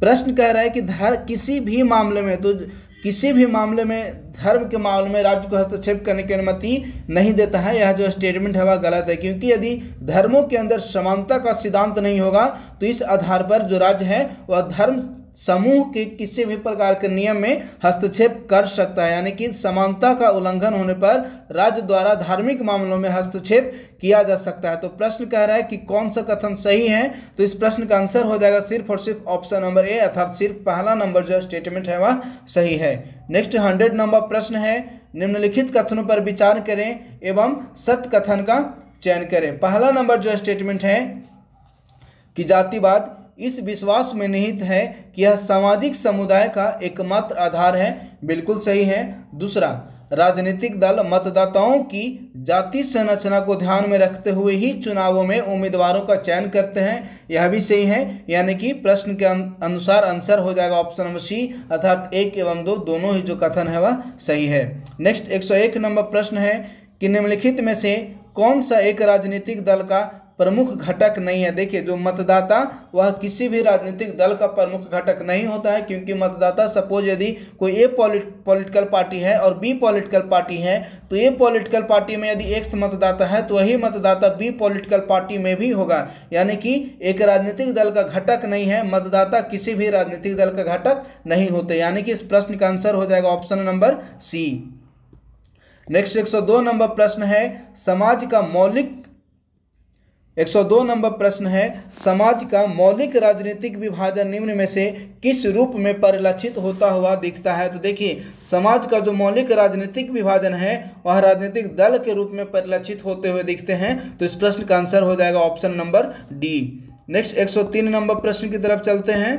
Speaker 1: प्रश्न कह रहा है कि किसी भी मामले में, तो किसी भी मामले में धर्म के मामले में राज्य को हस्तक्षेप करने की अनुमति नहीं देता है। यह जो स्टेटमेंट है वह गलत है, क्योंकि यदि धर्मों के अंदर समानता का सिद्धांत नहीं होगा तो इस आधार पर जो राज्य है वह धर्म समूह के किसी भी प्रकार के नियम में हस्तक्षेप कर सकता है। यानी कि समानता का उल्लंघन होने पर राज्य द्वारा धार्मिक मामलों में हस्तक्षेप किया जा सकता है। तो प्रश्न कह रहा है कि कौन सा कथन सही है, तो इस प्रश्न का आंसर हो जाएगा सिर्फ और सिर्फ ऑप्शन नंबर ए, अर्थात सिर्फ पहला नंबर जो स्टेटमेंट है वह सही है। नेक्स्ट 100 नंबर प्रश्न है, निम्नलिखित कथनों पर विचार करें एवं सत्य कथन का चयन करें। पहला नंबर जो स्टेटमेंट है कि जातिवाद इस विश्वास में निहित है कि यह सामाजिक समुदाय का एकमात्र आधार है, बिल्कुल सही है। दूसरा, राजनीतिक दल मतदाताओं की जाति संरचना को ध्यान में रखते हुए ही चुनावों में उम्मीदवारों का चयन करते हैं, यह भी सही है। यानी कि प्रश्न के अनुसार आंसर हो जाएगा ऑप्शन नंबर सी, अर्थात 1 एवं 2 दोनों ही जो कथन है वह सही है। नेक्स्ट 101 नंबर प्रश्न है कि निम्नलिखित में से कौन सा एक राजनीतिक दल का प्रमुख घटक नहीं है। देखिए, जो मतदाता वह किसी भी राजनीतिक दल का प्रमुख घटक नहीं होता है, क्योंकि मतदाता सपोज यदि कोई ए पॉलिटिकल पार्टी है और बी पॉलिटिकल पार्टी है, तो ए पॉलिटिकल पार्टी में यदि एक्स मतदाता है तो वही मतदाता बी पॉलिटिकल पार्टी में भी होगा। यानी कि एक राजनीतिक दल का घटक नहीं है, मतदाता किसी भी राजनीतिक दल का घटक नहीं होते। यानी कि इस प्रश्न का आंसर हो जाएगा option number C. Next 102 number प्रश्न है, समाज का मौलिक 102 नंबर प्रश्न है, समाज का मौलिक राजनीतिक विभाजन निम्न में से किस रूप में परिलक्षित होता हुआ दिखता है। तो देखिए, समाज का जो मौलिक राजनीतिक विभाजन है वह राजनीतिक दल के रूप में परिलक्षित होते हुए दिखते हैं। तो इस प्रश्न का आंसर हो जाएगा option number D. Next 103 number प्रश्न की तरफ चलते हैं।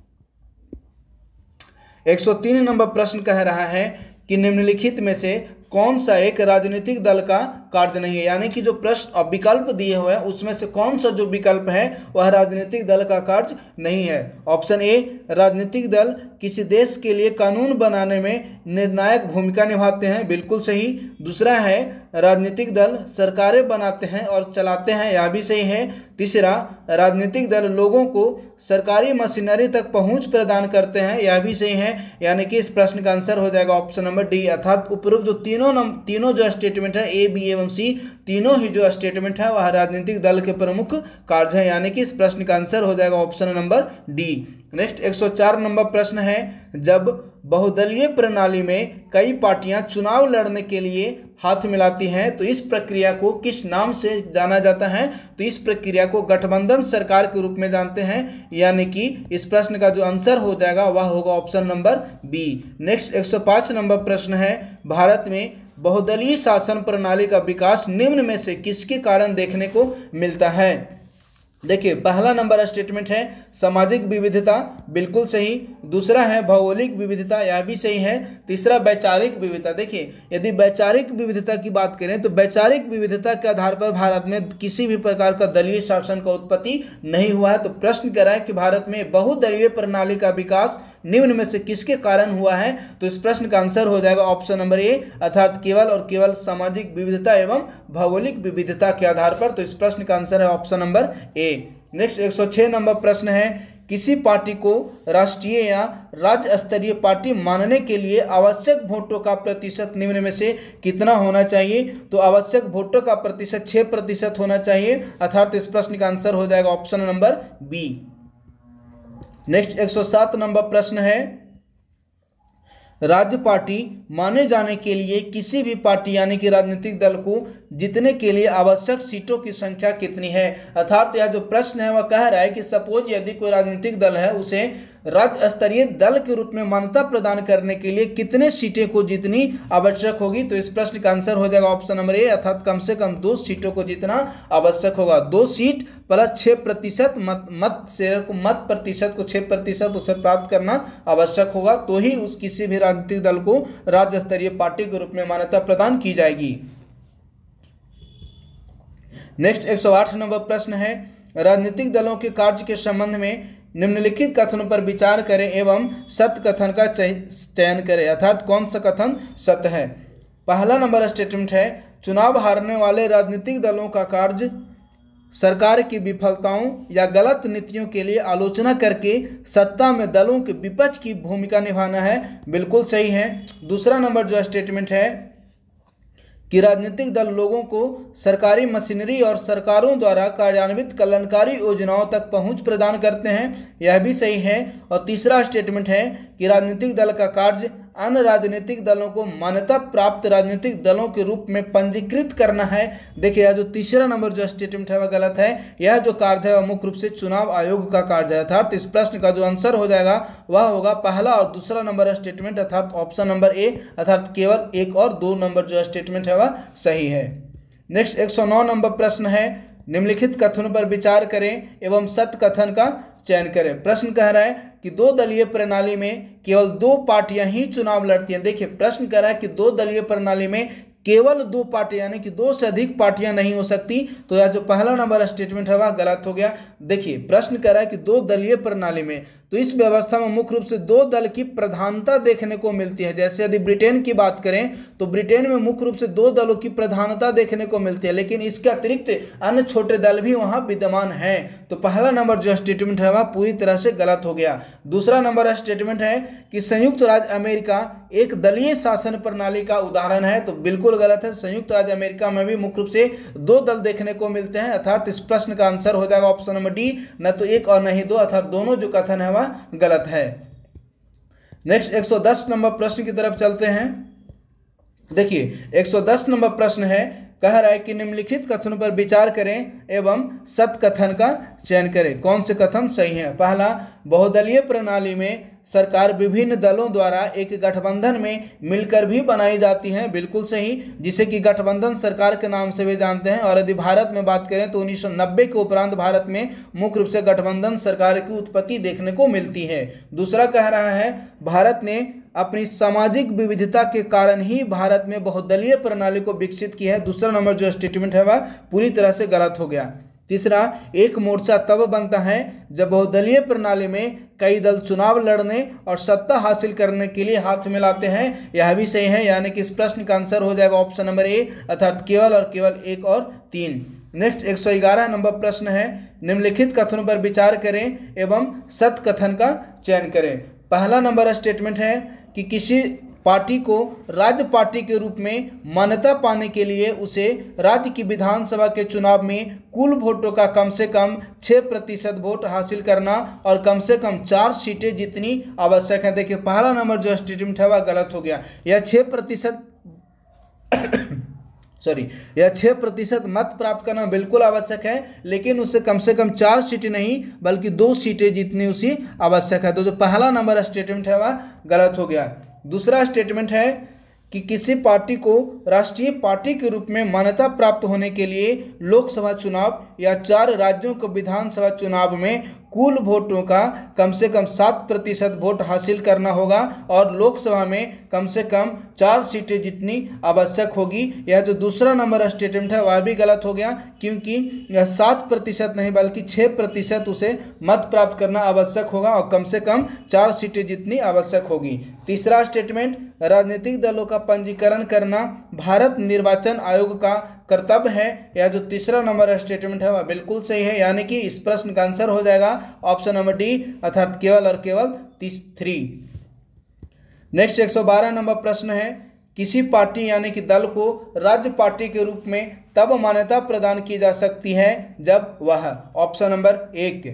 Speaker 1: 103 नंबर प्रश्न कह रहा है कि निम्नलिखित में से कौन सा एक राजनीतिक दल का कार्य नहीं है। यानी कि जो प्रश्न विकल्प दिए हुए हैं उसमें से कौन सा जो विकल्प है वह राजनीतिक दल का कार्य नहीं है। ऑप्शन ए, राजनीतिक दल किसी देश के लिए कानून बनाने में निर्णायक भूमिका निभाते हैं, बिल्कुल सही। दूसरा है, राजनीतिक दल सरकारें बनाते हैं और चलाते हैं, यह भी सही है। तीसरा, राजनीतिक दल लोगों को सरकारी मशीनरी तक पहुंच प्रदान करते हैं, यह भी सही है। यानी कि इस प्रश्न का आंसर हो जाएगा ऑप्शन नंबर डी, अर्थात उपरोक्त जो तीनों जो स्टेटमेंट है ए, बी एवं सी, तीनों ही जो स्टेटमेंट है वह राजनीतिक दल के प्रमुख कार्य है। यानी कि इस प्रश्न का आंसर हो जाएगा option number D. Next 104 number प्रश्न है, जब बहुदलीय प्रणाली में कई पार्टियां चुनाव लड़ने के लिए हाथ मिलाती हैं तो इस प्रक्रिया को किस नाम से जाना जाता है। तो इस प्रक्रिया को गठबंधन सरकार के रूप में जानते हैं। यानी कि इस प्रश्न का जो आंसर हो जाएगा वह होगा option number B. Next 105 number प्रश्न है, भारत में बहुदलीय शासन प्रणाली का विकास निम्न में से किसके कारण देखने को मिलता है। देखिए, पहला नंबर स्टेटमेंट है सामाजिक विविधता, बिल्कुल सही। दूसरा है भौगोलिक विविधता, यह भी सही है। तीसरा वैचारिक विविधता। देखिए, यदि वैचारिक विविधता की बात करें तो वैचारिक विविधता के आधार पर भारत में किसी भी प्रकार का दलीय शासन का उत्पत्ति नहीं हुआ है। तो प्रश्न कह रहा है कि भारत में बहुदलीय प्रणाली का विकास निम्न में से किसके कारण हुआ है। तो इस प्रश्न का आंसर हो जाएगा ऑप्शन नंबर ए, अर्थात केवल और केवल सामाजिक विविधता एवं भौगोलिक विविधता के आधार पर। तो इस प्रश्न का आंसर है option number A. Next 106 number प्रश्न है, किसी पार्टी को राष्ट्रीय या राज्य स्तरीय पार्टी मानने के लिए आवश्यक वोटों का प्रतिशत निम्न में से कितना होना चाहिए। तो आवश्यक वोटों का प्रतिशत 6% होना चाहिए, अर्थात इस प्रश्न का आंसर हो जाएगा option number B. Next 107 number प्रश्न है, राज्य पार्टी माने जाने के लिए किसी भी पार्टी यानी कि राजनीतिक दल को जीतने के लिए आवश्यक सीटों की संख्या कितनी है। अर्थात यह जो प्रश्न है वह कह रहा है कि सपोज यदि कोई राजनीतिक दल है उसे राज्य स्तरीय दल के रूप में मान्यता प्रदान करने के लिए कितने सीटें को जीतनी आवश्यक होगी। तो इस प्रश्न का आंसर हो जाएगा ऑप्शन नंबर ए, अर्थात कम से कम 2 सीटों को जीतना आवश्यक होगा। 2 सीट प्लस 6% मत शेयर को मत प्रतिशत को 6% उसे प्राप्त करना आवश्यक होगा, तो ही उस किसी भी राजनीतिक दल को राज्य स्तरीय पार्टी के रूप में मान्यता प्रदान की जाएगी। नेक्स्ट 108 नंबर प्रश्न है, राजनीतिक दलों के कार्य के संबंध में निम्नलिखित कथनों पर विचार करें एवं सत्य कथन का चयन करें, अर्थात कौन सा कथन सत्य है। पहला नंबर स्टेटमेंट है, चुनाव हारने वाले राजनीतिक दलों का कार्य सरकार की विफलताओं या गलत नीतियों के लिए आलोचना करके सत्ता में दलों के विपक्ष की भूमिका निभाना है, बिल्कुल सही है। दूसरा नंबर जो स्टेटमेंट है कि राजनीतिक दल लोगों को सरकारी मशीनरी और सरकारों द्वारा कार्यान्वित कल्याणकारी योजनाओं तक पहुंच प्रदान करते हैं, यह भी सही है। और तीसरा स्टेटमेंट है कि राजनीतिक दल का कार्य अन्य राजनीतिक दलों को मान्यता प्राप्त राजनीतिक दलों के रूप में पंजीकृत करना है। देखिए यह जो तीसरा नंबर जो स्टेटमेंट है वह गलत है। यह जो कार्य है वह मुख्य रूप से चुनाव आयोग का कार्य है, अर्थात इस प्रश्न का जो आंसर हो जाएगा वह होगा पहला और दूसरा नंबर स्टेटमेंट, अर्थात ऑप्शन नंबर ए, अर्थात केवल 1 और 2 नंबर जो स्टेटमेंट है वह सही है। नेक्स्ट 109 नंबर प्रश्न है, निम्नलिखित कथनों पर विचार करें एवं सत्य कथन का चयन करें। प्रश्न कह रहा है कि 2 दलीय प्रणाली में केवल 2 पार्टियां ही चुनाव लड़ती हैं। देखिए प्रश्न कह रहा है कि 2 दलीय प्रणाली में केवल 2 पार्टियां यानी कि 2 से अधिक पार्टियां नहीं हो सकती, तो यह जो पहला नंबर स्टेटमेंट है वह गलत हो गया। देखिए प्रश्न कह रहा है कि 2 दलीय प्रणाली में, तो इस व्यवस्था में मुख्य रूप से 2 दल की प्रधानता देखने को मिलती है। जैसे यदि ब्रिटेन की बात करें तो ब्रिटेन में मुख्य रूप से 2 दलों की प्रधानता देखने को मिलती है, लेकिन इसके अतिरिक्त अन्य छोटे दल भी वहां विद्यमान हैं। तो पहला नंबर जो स्टेटमेंट है वह पूरी तरह से गलत हो गया। दूसरा नंबर स्टेटमेंट है कि संयुक्त राज्य अमेरिका एक दलीय शासन प्रणाली का उदाहरण है, तो बिल्कुल गलत है। संयुक्त राज्य अमेरिका में भी मुख्य रूप से 2 दल देखने को मिलते हैं, अर्थात इस प्रश्न का आंसर हो जाएगा ऑप्शन नंबर डी, न तो 1 और न ही 2, अर्थात दोनों जो कथन है वह गलत है। नेक्स्ट 110 नंबर प्रश्न की तरफ चलते हैं। देखिए 110 नंबर प्रश्न है, कह रहा है कि निम्नलिखित कथनों पर विचार करें एवं सत्य कथन का चयन करें। कौन से कथन सही है? पहला, बहुदलीय प्रणाली में सरकार विभिन्न दलों द्वारा एक गठबंधन में मिलकर भी बनाई जाती है, बिल्कुल सही, जिसे कि गठबंधन सरकार के नाम से भी जानते हैं। और यदि भारत में बात करें तो 1990 के उपरांत भारत में मुख्य रूप से गठबंधन सरकार की उत्पत्ति देखने को मिलती है। दूसरा कह रहा है, भारत ने अपनी सामाजिक विविधता के कारण ही भारत में बहुदलीय प्रणाली को विकसित की है। दूसरा नंबर जो स्टेटमेंट है वह पूरी तरह से गलत हो गया। तीसरा, एक मोर्चा तब बनता है जब बहुदलीय प्रणाली में कई दल चुनाव लड़ने और सत्ता हासिल करने के लिए हाथ मिलाते हैं, यह भी सही है, यानी कि इस प्रश्न का आंसर हो जाएगा ऑप्शन नंबर ए, अर्थात केवल और केवल 1 और 3। नेक्स्ट 111 नंबर प्रश्न है, निम्नलिखित कथनों पर विचार करें एवं सत्य कथन का चयन करें। पहला नंबर स्टेटमेंट है कि किसी पार्टी को राज्य पार्टी के रूप में मान्यता पाने के लिए उसे राज्य की विधानसभा के चुनाव में कुल वोटों का कम से कम 6% वोट हासिल करना और कम से कम 4 सीटें जीतनी आवश्यक है। देखिए पहला नंबर जो स्टेटमेंट है वह गलत हो गया। यह 6% मत प्राप्त करना बिल्कुल आवश्यक है, लेकिन उससे कम 4 सीटें नहीं बल्कि 2 सीटें जीतनी उसी आवश्यक है। तो जो पहला नंबर स्टेटमेंट है वह गलत हो गया। दूसरा स्टेटमेंट है कि किसी पार्टी को राष्ट्रीय पार्टी के रूप में मान्यता प्राप्त होने के लिए लोकसभा चुनाव या 4 राज्यों के विधानसभा चुनाव में कुल वोटों का कम से कम 7% वोट हासिल करना होगा और लोकसभा में कम से कम 4 सीटें जीतनी आवश्यक होगी। यह जो दूसरा नंबर स्टेटमेंट है वह भी गलत हो गया, क्योंकि यह 7% नहीं बल्कि 6% उसे मत प्राप्त करना आवश्यक होगा और कम से कम 4 सीटें जीतनी आवश्यक होगी। तीसरा स्टेटमेंट, राजनीतिक दलों का पंजीकरण करना भारत निर्वाचन आयोग का कर्तव्य है। यह जो तीसरा नंबर स्टेटमेंट है वह बिल्कुल सही है, यानी कि इस प्रश्न का आंसर हो जाएगा ऑप्शन नंबर डी, अर्थात केवल और केवल 3। नेक्स्ट 112 नंबर प्रश्न है, किसी पार्टी यानी कि दल को राज्य पार्टी के रूप में तब मान्यता प्रदान की जा सकती है जब वह, ऑप्शन नंबर 1,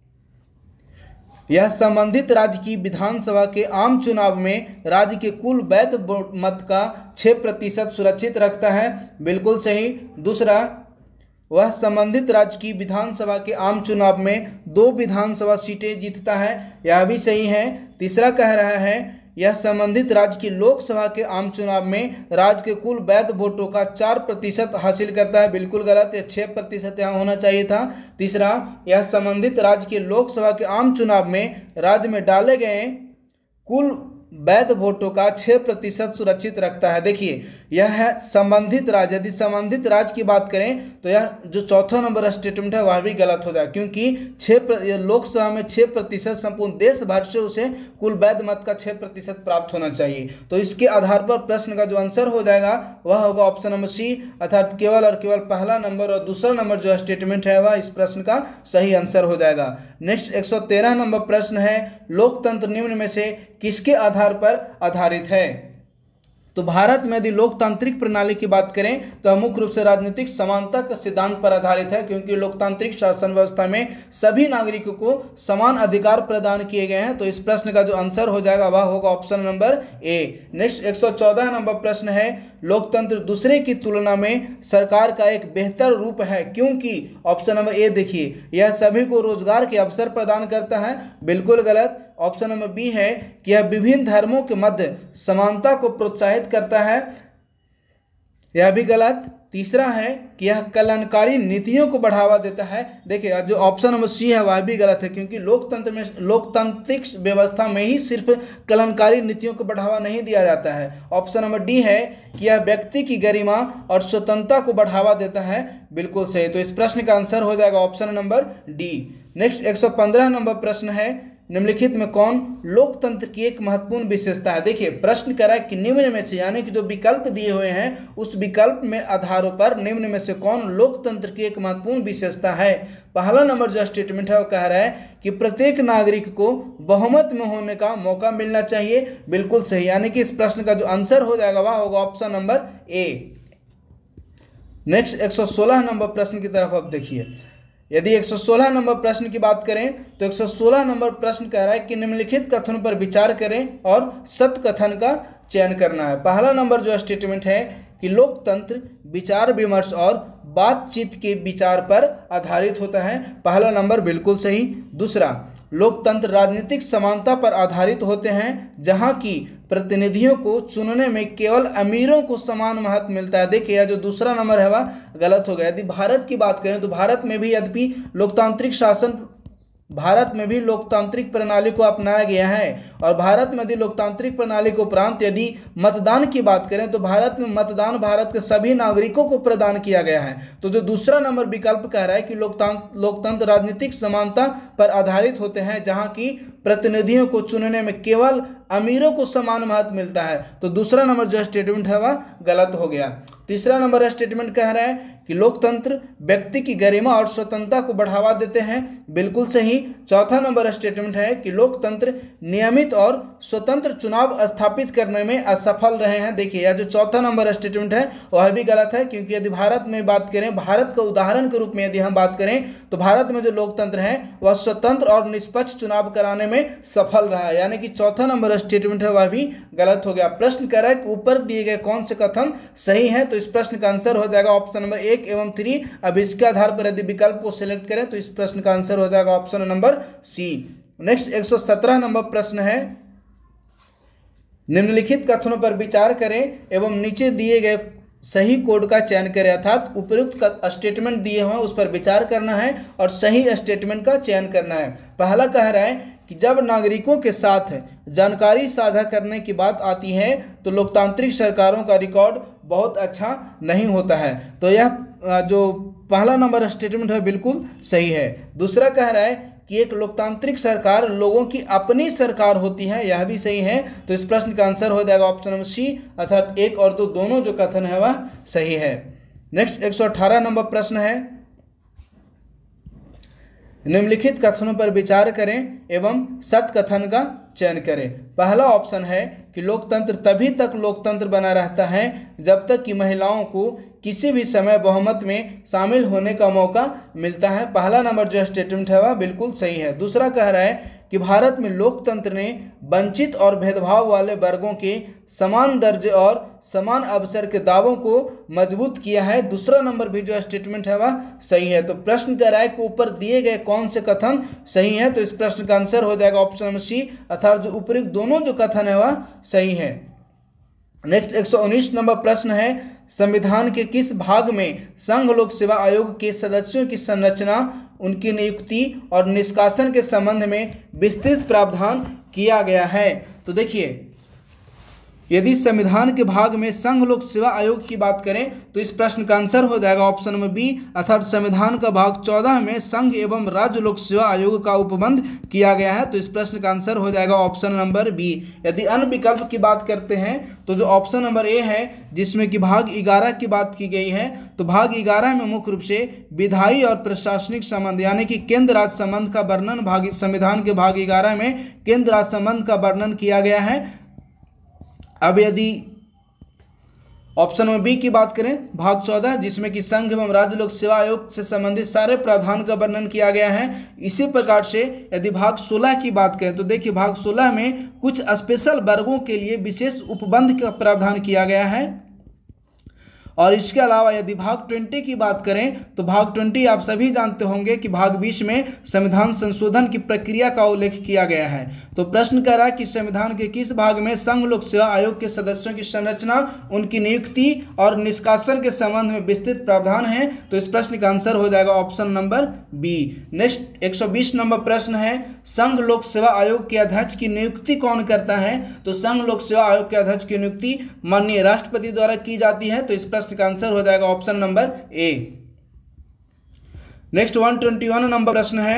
Speaker 1: यह संबंधित राज्य की विधानसभा के आम चुनाव में राज्य के कुल वैध मत का 6% सुरक्षित रखता है, बिल्कुल सही। दूसरा, वह संबंधित राज्य की विधानसभा के आम चुनाव में 2 विधानसभा सीटें जीतता है, यह भी सही है। तीसरा कह रहा है, यह संबंधित राज्य की लोकसभा के आम चुनाव में राज्य के कुल वैध वोटों का 4% हासिल करता है, बिल्कुल गलत, यह 6% यहाँ होना चाहिए था। तीसरा, यह संबंधित राज्य के लोकसभा के आम चुनाव में राज्य में डाले गए कुल वैध वोटों का 6% सुरक्षित रखता है। देखिए यह है संबंधित राज्य। यदि संबंधित राज्य की बात करें तो यह जो चौथा नंबर स्टेटमेंट है वह भी गलत हो जाएगा, क्योंकि लोकसभा में 6% संपूर्ण देश भर से उसे कुल वैध मत का 6% प्राप्त होना चाहिए। तो इसके आधार पर प्रश्न का जो आंसर हो जाएगा वह होगा ऑप्शन नंबर सी, अर्थात केवल और केवल पहला नंबर और दूसरा नंबर जो स्टेटमेंट है वह इस प्रश्न का सही आंसर हो जाएगा। नेक्स्ट 113 नंबर प्रश्न है, लोकतंत्र निम्न में से किसके आधार पर आधारित है? तो भारत में यदि लोकतांत्रिक प्रणाली की बात करें तो मुख्य रूप से राजनीतिक समानता के सिद्धांत पर आधारित है, क्योंकि लोकतांत्रिक शासन व्यवस्था में सभी नागरिकों को समान अधिकार प्रदान किए गए हैं। तो इस प्रश्न का जो आंसर हो जाएगा वह होगा option number A. Next 114 number प्रश्न है, लोकतंत्र दूसरे की तुलना में सरकार का एक बेहतर रूप है क्योंकि? ऑप्शन नंबर ए देखिए, यह सभी को रोजगार के अवसर प्रदान करता है। बिल्कुल गलत। ऑप्शन नंबर बी है कि यह विभिन्न धर्मों के मध्य समानता को प्रोत्साहित करता है, यह भी गलत। तीसरा है कि यह कल्याणकारी नीतियों को बढ़ावा देता है। देखिए जो ऑप्शन नंबर सी है वह भी गलत है, क्योंकि लोकतांत्रिक व्यवस्था में ही सिर्फ कल्याणकारी नीतियों को बढ़ावा नहीं दिया जाता है। ऑप्शन नंबर डी है कि यह व्यक्ति की गरिमा और स्वतंत्रता को बढ़ावा देता है। बिल्कुल सही। तो इस प्रश्न का आंसर हो जाएगा option number D. Next 115 number प्रश्न है, निम्नलिखित में कौन लोकतंत्र की एक महत्वपूर्ण विशेषता है? देखिए प्रश्न कह रहा है कि निम्न में से, यानी कि जो विकल्प दिए हुए हैं उस विकल्प में आधारों पर निम्न में से कौन लोकतंत्र की एक महत्वपूर्ण विशेषता है? पहला नंबर जो स्टेटमेंट है वो कह रहा है कि प्रत्येक नागरिक को बहुमत में होने का मौका मिलना चाहिए। बिल्कुल सही। यानी कि इस प्रश्न का जो आंसर हो जाएगा वह होगा option number A. Next 116 number प्रश्न की तरफ अब देखिए। यदि 116 नंबर प्रश्न की बात करें तो 116 नंबर प्रश्न कह रहा है कि निम्नलिखित कथनों पर विचार करें और सत्य कथन का चयन करना है। पहला नंबर जो स्टेटमेंट है कि लोकतंत्र विचार विमर्श और बातचीत के विचार पर आधारित होता है। पहला नंबर बिल्कुल सही। दूसरा, लोकतंत्र राजनीतिक समानता पर आधारित होते हैं, जहां की प्रतिनिधियों को चुनने में केवल अमीरों को समान महत्व मिलता है। देखिए यह जो दूसरा नंबर है वह गलत हो गया। यदि भारत की बात करें तो भारत में भी यद्यपि भारत में भी लोकतांत्रिक प्रणाली को अपनाया गया है, और भारत में यदि लोकतांत्रिक प्रणाली के उपरांत यदि मतदान की बात करें तो भारत में मतदान भारत के सभी नागरिकों को प्रदान किया गया है। तो जो दूसरा नंबर विकल्प कह रहा है कि लोकतंत्र राजनीतिक समानता पर आधारित होते हैं, जहां की प्रतिनिधियों को चुनने में केवल अमीरों को समान महत्व मिलता है, तो दूसरा नंबर जो स्टेटमेंट है वह गलत हो गया। तीसरा नंबर स्टेटमेंट कह रहा है कि लोकतंत्र व्यक्ति की गरिमा और स्वतंत्रता को बढ़ावा देते हैं। बिल्कुल सही। चौथा नंबर स्टेटमेंट है कि लोकतंत्र नियमित और स्वतंत्र चुनाव स्थापित करने में असफल रहे हैं। देखिए यह जो चौथा नंबर स्टेटमेंट है वह भी गलत है, क्योंकि यदि भारत में बात करें, भारत का उदाहरण के रूप में यदि हम बात करें तो भारत में जो लोकतंत्र है वह स्वतंत्र और निष्पक्ष चुनाव कराने में सफल रहा है। यानी कि चौथा नंबर स्टेटमेंट है वह भी गलत हो गया। प्रश्न कह रहा है कि ऊपर दिए गए कौन से कथन सही है? तो इस प्रश्न का आंसर हो जाएगा ऑप्शन नंबर 1 एवं 3। अब इसके आधार पर यदि विकल्प को सिलेक्ट करें तो इस प्रश्न का आंसर हो जाएगा option number C. Next 117 number प्रश्न है, निम्नलिखित कथनों पर विचार करें एवं नीचे दिए गए सही कोड का चयन करें। अर्थात उपयुक्त स्टेटमेंट दिए हुए उस पर विचार करना है और सही स्टेटमेंट का चयन करना है। पहला कह रहा है कि जब नागरिकों के साथ जानकारी साझा करने की बात आती है तो लोकतांत्रिक सरकारों का रिकॉर्ड बहुत अच्छा नहीं होता है। तो यह जो पहला नंबर स्टेटमेंट है बिल्कुल सही है। दूसरा कह रहा है कि एक लोकतांत्रिक सरकार लोगों की अपनी सरकार होती है, यह भी सही है। तो इस प्रश्न का आंसर हो जाएगा ऑप्शन नंबर सी, अर्थात 1 और 2 दोनों जो कथन है वह सही है। नेक्स्ट 118 नंबर प्रश्न है, निम्नलिखित कथनों पर विचार करें एवं सत्य कथन का चयन करें। पहला ऑप्शन है कि लोकतंत्र तभी तक लोकतंत्र बना रहता है जब तक कि महिलाओं को किसी भी समय बहुमत में शामिल होने का मौका मिलता है। पहला नंबर जो स्टेटमेंट है वह बिल्कुल सही है। दूसरा कह रहा है कि भारत में लोकतंत्र ने वंचित और भेदभाव वाले वर्गों के समान दर्जे और समान अवसर के दावों को मजबूत किया है। दूसरा नंबर भी जो स्टेटमेंट है वह सही है। तो प्रश्न कह रहा है कि ऊपर दिए गए कौन से कथन सही है? तो इस प्रश्न का आंसर हो जाएगा ऑप्शन नंबर सी, अर्थात जो उपयुक्त दोनों जो कथन है वह सही है। नेक्स्ट 119 नंबर प्रश्न है, संविधान के किस भाग में संघ लोक सेवा आयोग के सदस्यों की संरचना, उनकी नियुक्ति और निष्कासन के संबंध में विस्तृत प्रावधान किया गया है? तो देखिए यदि संविधान के भाग में संघ लोक सेवा आयोग की बात करें तो इस प्रश्न का आंसर हो जाएगा ऑप्शन नंबर बी, अर्थात संविधान का भाग 14 में संघ एवं राज्य लोक सेवा आयोग का उपबंध किया गया है। तो इस प्रश्न का आंसर हो जाएगा ऑप्शन नंबर बी। यदि अन्य विकल्प की बात करते हैं तो जो ऑप्शन नंबर ए है जिसमें कि भाग 11 की बात की गई है, तो भाग 11 में मुख्य रूप से विधायी और प्रशासनिक संबंध यानी कि केंद्र राज्य संबंध का वर्णन संविधान के भाग 11 में केंद्र राज्य संबंध का वर्णन किया गया है। अब यदि ऑप्शन नंबर बी की बात करें, भाग 14 जिसमें कि संघ एवं राज्य लोक सेवा आयोग से संबंधित सारे प्रावधान का वर्णन किया गया है। इसी प्रकार से यदि भाग 16 की बात करें तो देखिए भाग 16 में कुछ स्पेशल वर्गों के लिए विशेष उपबंध का प्रावधान किया गया है। और इसके अलावा यदि भाग 20 की बात करें तो भाग 20 आप सभी जानते होंगे कि भाग 20 में संविधान संशोधन की प्रक्रिया का उल्लेख किया गया है। तो प्रश्न कह रहा है कि संविधान के किस भाग में संघ लोक सेवा आयोग के सदस्यों की संरचना, उनकी नियुक्ति और निष्कासन के संबंध में विस्तृत प्रावधान है। तो इस प्रश्न का आंसर हो जाएगा option number B. Next 120 number प्रश्न है, संघ लोक सेवा आयोग के अध्यक्ष की नियुक्ति कौन करता है? तो संघ लोक सेवा आयोग के अध्यक्ष की नियुक्ति माननीय राष्ट्रपति द्वारा की जाती है। तो इस प्रश्न का आंसर हो जाएगा option number A. Next 121 number प्रश्न है,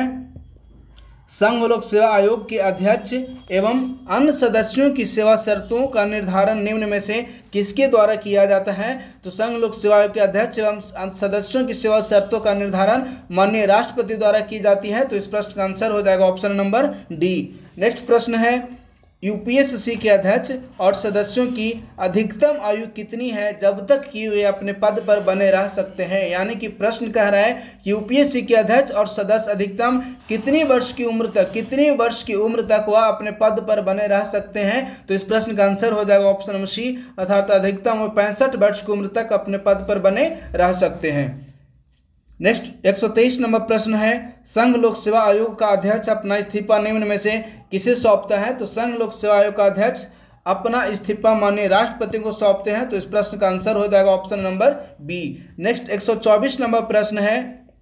Speaker 1: संघ लोक सेवा आयोग के अध्यक्ष एवं अन्य सदस्यों की सेवा शर्तों का निर्धारण निम्न में से किसके द्वारा किया जाता है? तो संघ लोक सेवा आयोग के अध्यक्ष एवं सदस्यों की सेवा शर्तों का निर्धारण माननीय राष्ट्रपति द्वारा की जाती है। तो इस प्रश्न का आंसर हो जाएगा ऑप्शन नंबर डी। नेक्स्ट प्रश्न है, यूपीएससी के अध्यक्ष और सदस्यों की अधिकतम आयु कितनी है जब तक कि वे अपने पद पर बने रह सकते हैं? यानी कि प्रश्न कह रहा है कि यूपीएससी के अध्यक्ष और सदस्य अधिकतम कितनी वर्ष की उम्र तक वह अपने पद पर बने रह सकते हैं? तो इस प्रश्न का आंसर हो जाएगा ऑप्शन नंबर सी, अर्थात अधिकतम वो 65 वर्ष की उम्र तक अपने पद पर बने रह सकते हैं। नेक्स्ट 123 नंबर प्रश्न है, संघ लोक सेवा आयोग का अध्यक्ष अपना इस्तीफा निम्न में से किसे सौंपता है? तो संघ लोक सेवा आयोग का अध्यक्ष अपना इस्तीफा माननीय राष्ट्रपति को सौंपते हैं। तो इस प्रश्न का आंसर हो जाएगा option number B. Next 124 number प्रश्न है,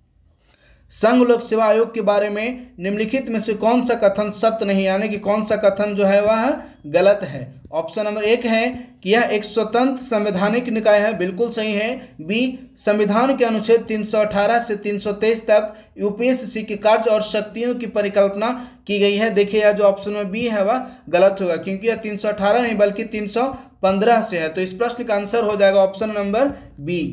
Speaker 1: संघ लोक सेवा आयोग के बारे में निम्नलिखित में से कौन सा कथन सत्य नहीं, यानी कि कौन सा कथन जो है वह गलत है? ऑप्शन नंबर 1 है कि यह एक स्वतंत्र संवैधानिक निकाय है, बिल्कुल सही है। बी, संविधान के अनुच्छेद 318 से 323 तक यूपीएससी के कार्य और शक्तियों की परिकल्पना की गई है। देखिए यह जो ऑप्शन में बी है वह गलत होगा, क्योंकि यह 318 नहीं बल्कि 315 से है। तो इस प्रश्न का आंसर हो जाएगा ऑप्शन नंबर बी।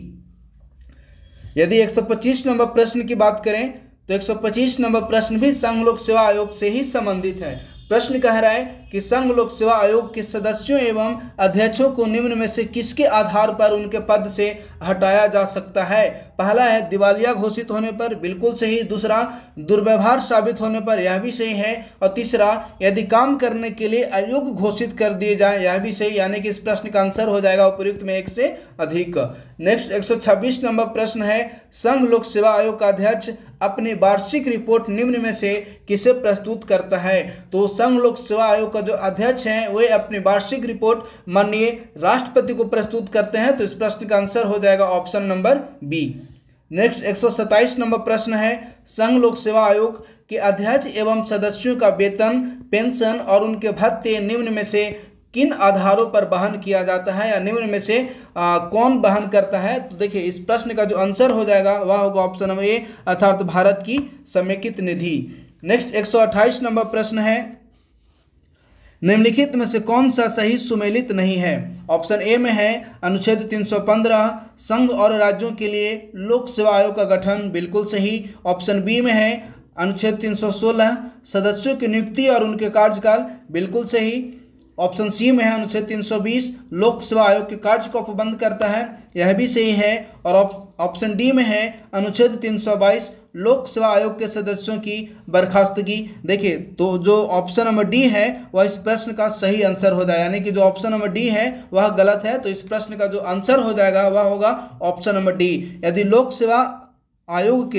Speaker 1: यदि 125 नंबर प्रश्न की बात करें तो 125 नंबर प्रश्न भी संघ लोक सेवा आयोग से ही संबंधित है। प्रश्न कह रहा है कि संघ लोक सेवा आयोग के सदस्यों एवं अध्यक्षों को निम्न में से किसके आधार पर उनके पद से हटाया जा सकता है? पहला है दिवालिया घोषित होने पर, बिल्कुल सही। दूसरा, दुर्व्यवहार साबित होने पर, यह भी सही है। और तीसरा, यदि काम करने के लिए अयोग्य घोषित कर दिए जाए, यह भी सही। यानी कि इस प्रश्न का आंसर हो जाएगा उपयुक्त में एक से अधिक। नेक्स्ट 126 नंबर प्रश्न है, संघ लोक सेवा आयोग का अध्यक्ष अपनी वार्षिक रिपोर्ट निम्न में से किसे प्रस्तुत करता है? तो संघ लोक सेवा आयोग का जो अध्यक्ष हैं वे अपनी वार्षिक रिपोर्ट माननीय राष्ट्रपति को प्रस्तुत करते हैं। तो इस प्रश्न का आंसर हो जाएगा option number B. Next 127 number प्रश्न है, संघ लोक सेवा आयोग के अध्यक्ष एवं सदस्यों का वेतन, पेंशन और उनके भत्ते निम्न में से किन आधारों पर वहन किया जाता है, या निम्न में से कौन वहन करता है? तो देखिए इस प्रश्न का जो आंसर हो जाएगा वह होगा ऑप्शन नंबर ए, अर्थात भारत की समेकित निधि। नेक्स्ट 128 नंबर प्रश्न है, निम्नलिखित में से कौन सा सही सुमेलित नहीं है? ऑप्शन ए में है अनुच्छेद 315 संघ और राज्यों के लिए लोक सेवा आयोग का गठन, बिल्कुल सही। ऑप्शन बी में है अनुच्छेद 316 सदस्यों की नियुक्ति और उनके कार्यकाल, बिल्कुल सही। ऑप्शन सी में है अनुच्छेद 320 लोक सेवा आयोग के कार्य को उपबंध करता है, यह भी सही है। और ऑप्शन डी में है अनुच्छेद 322 लोक सेवा आयोग के सदस्यों की बर्खास्तगी। देखिए तो जो ऑप्शन नंबर डी है वह इस प्रश्न का सही आंसर हो जाएगा, यानी कि जो ऑप्शन नंबर डी है वह गलत है। तो इस प्रश्न का जो आंसर हो जाएगा वह होगा ऑप्शन नंबर डी। यदि लोक सेवा आयोग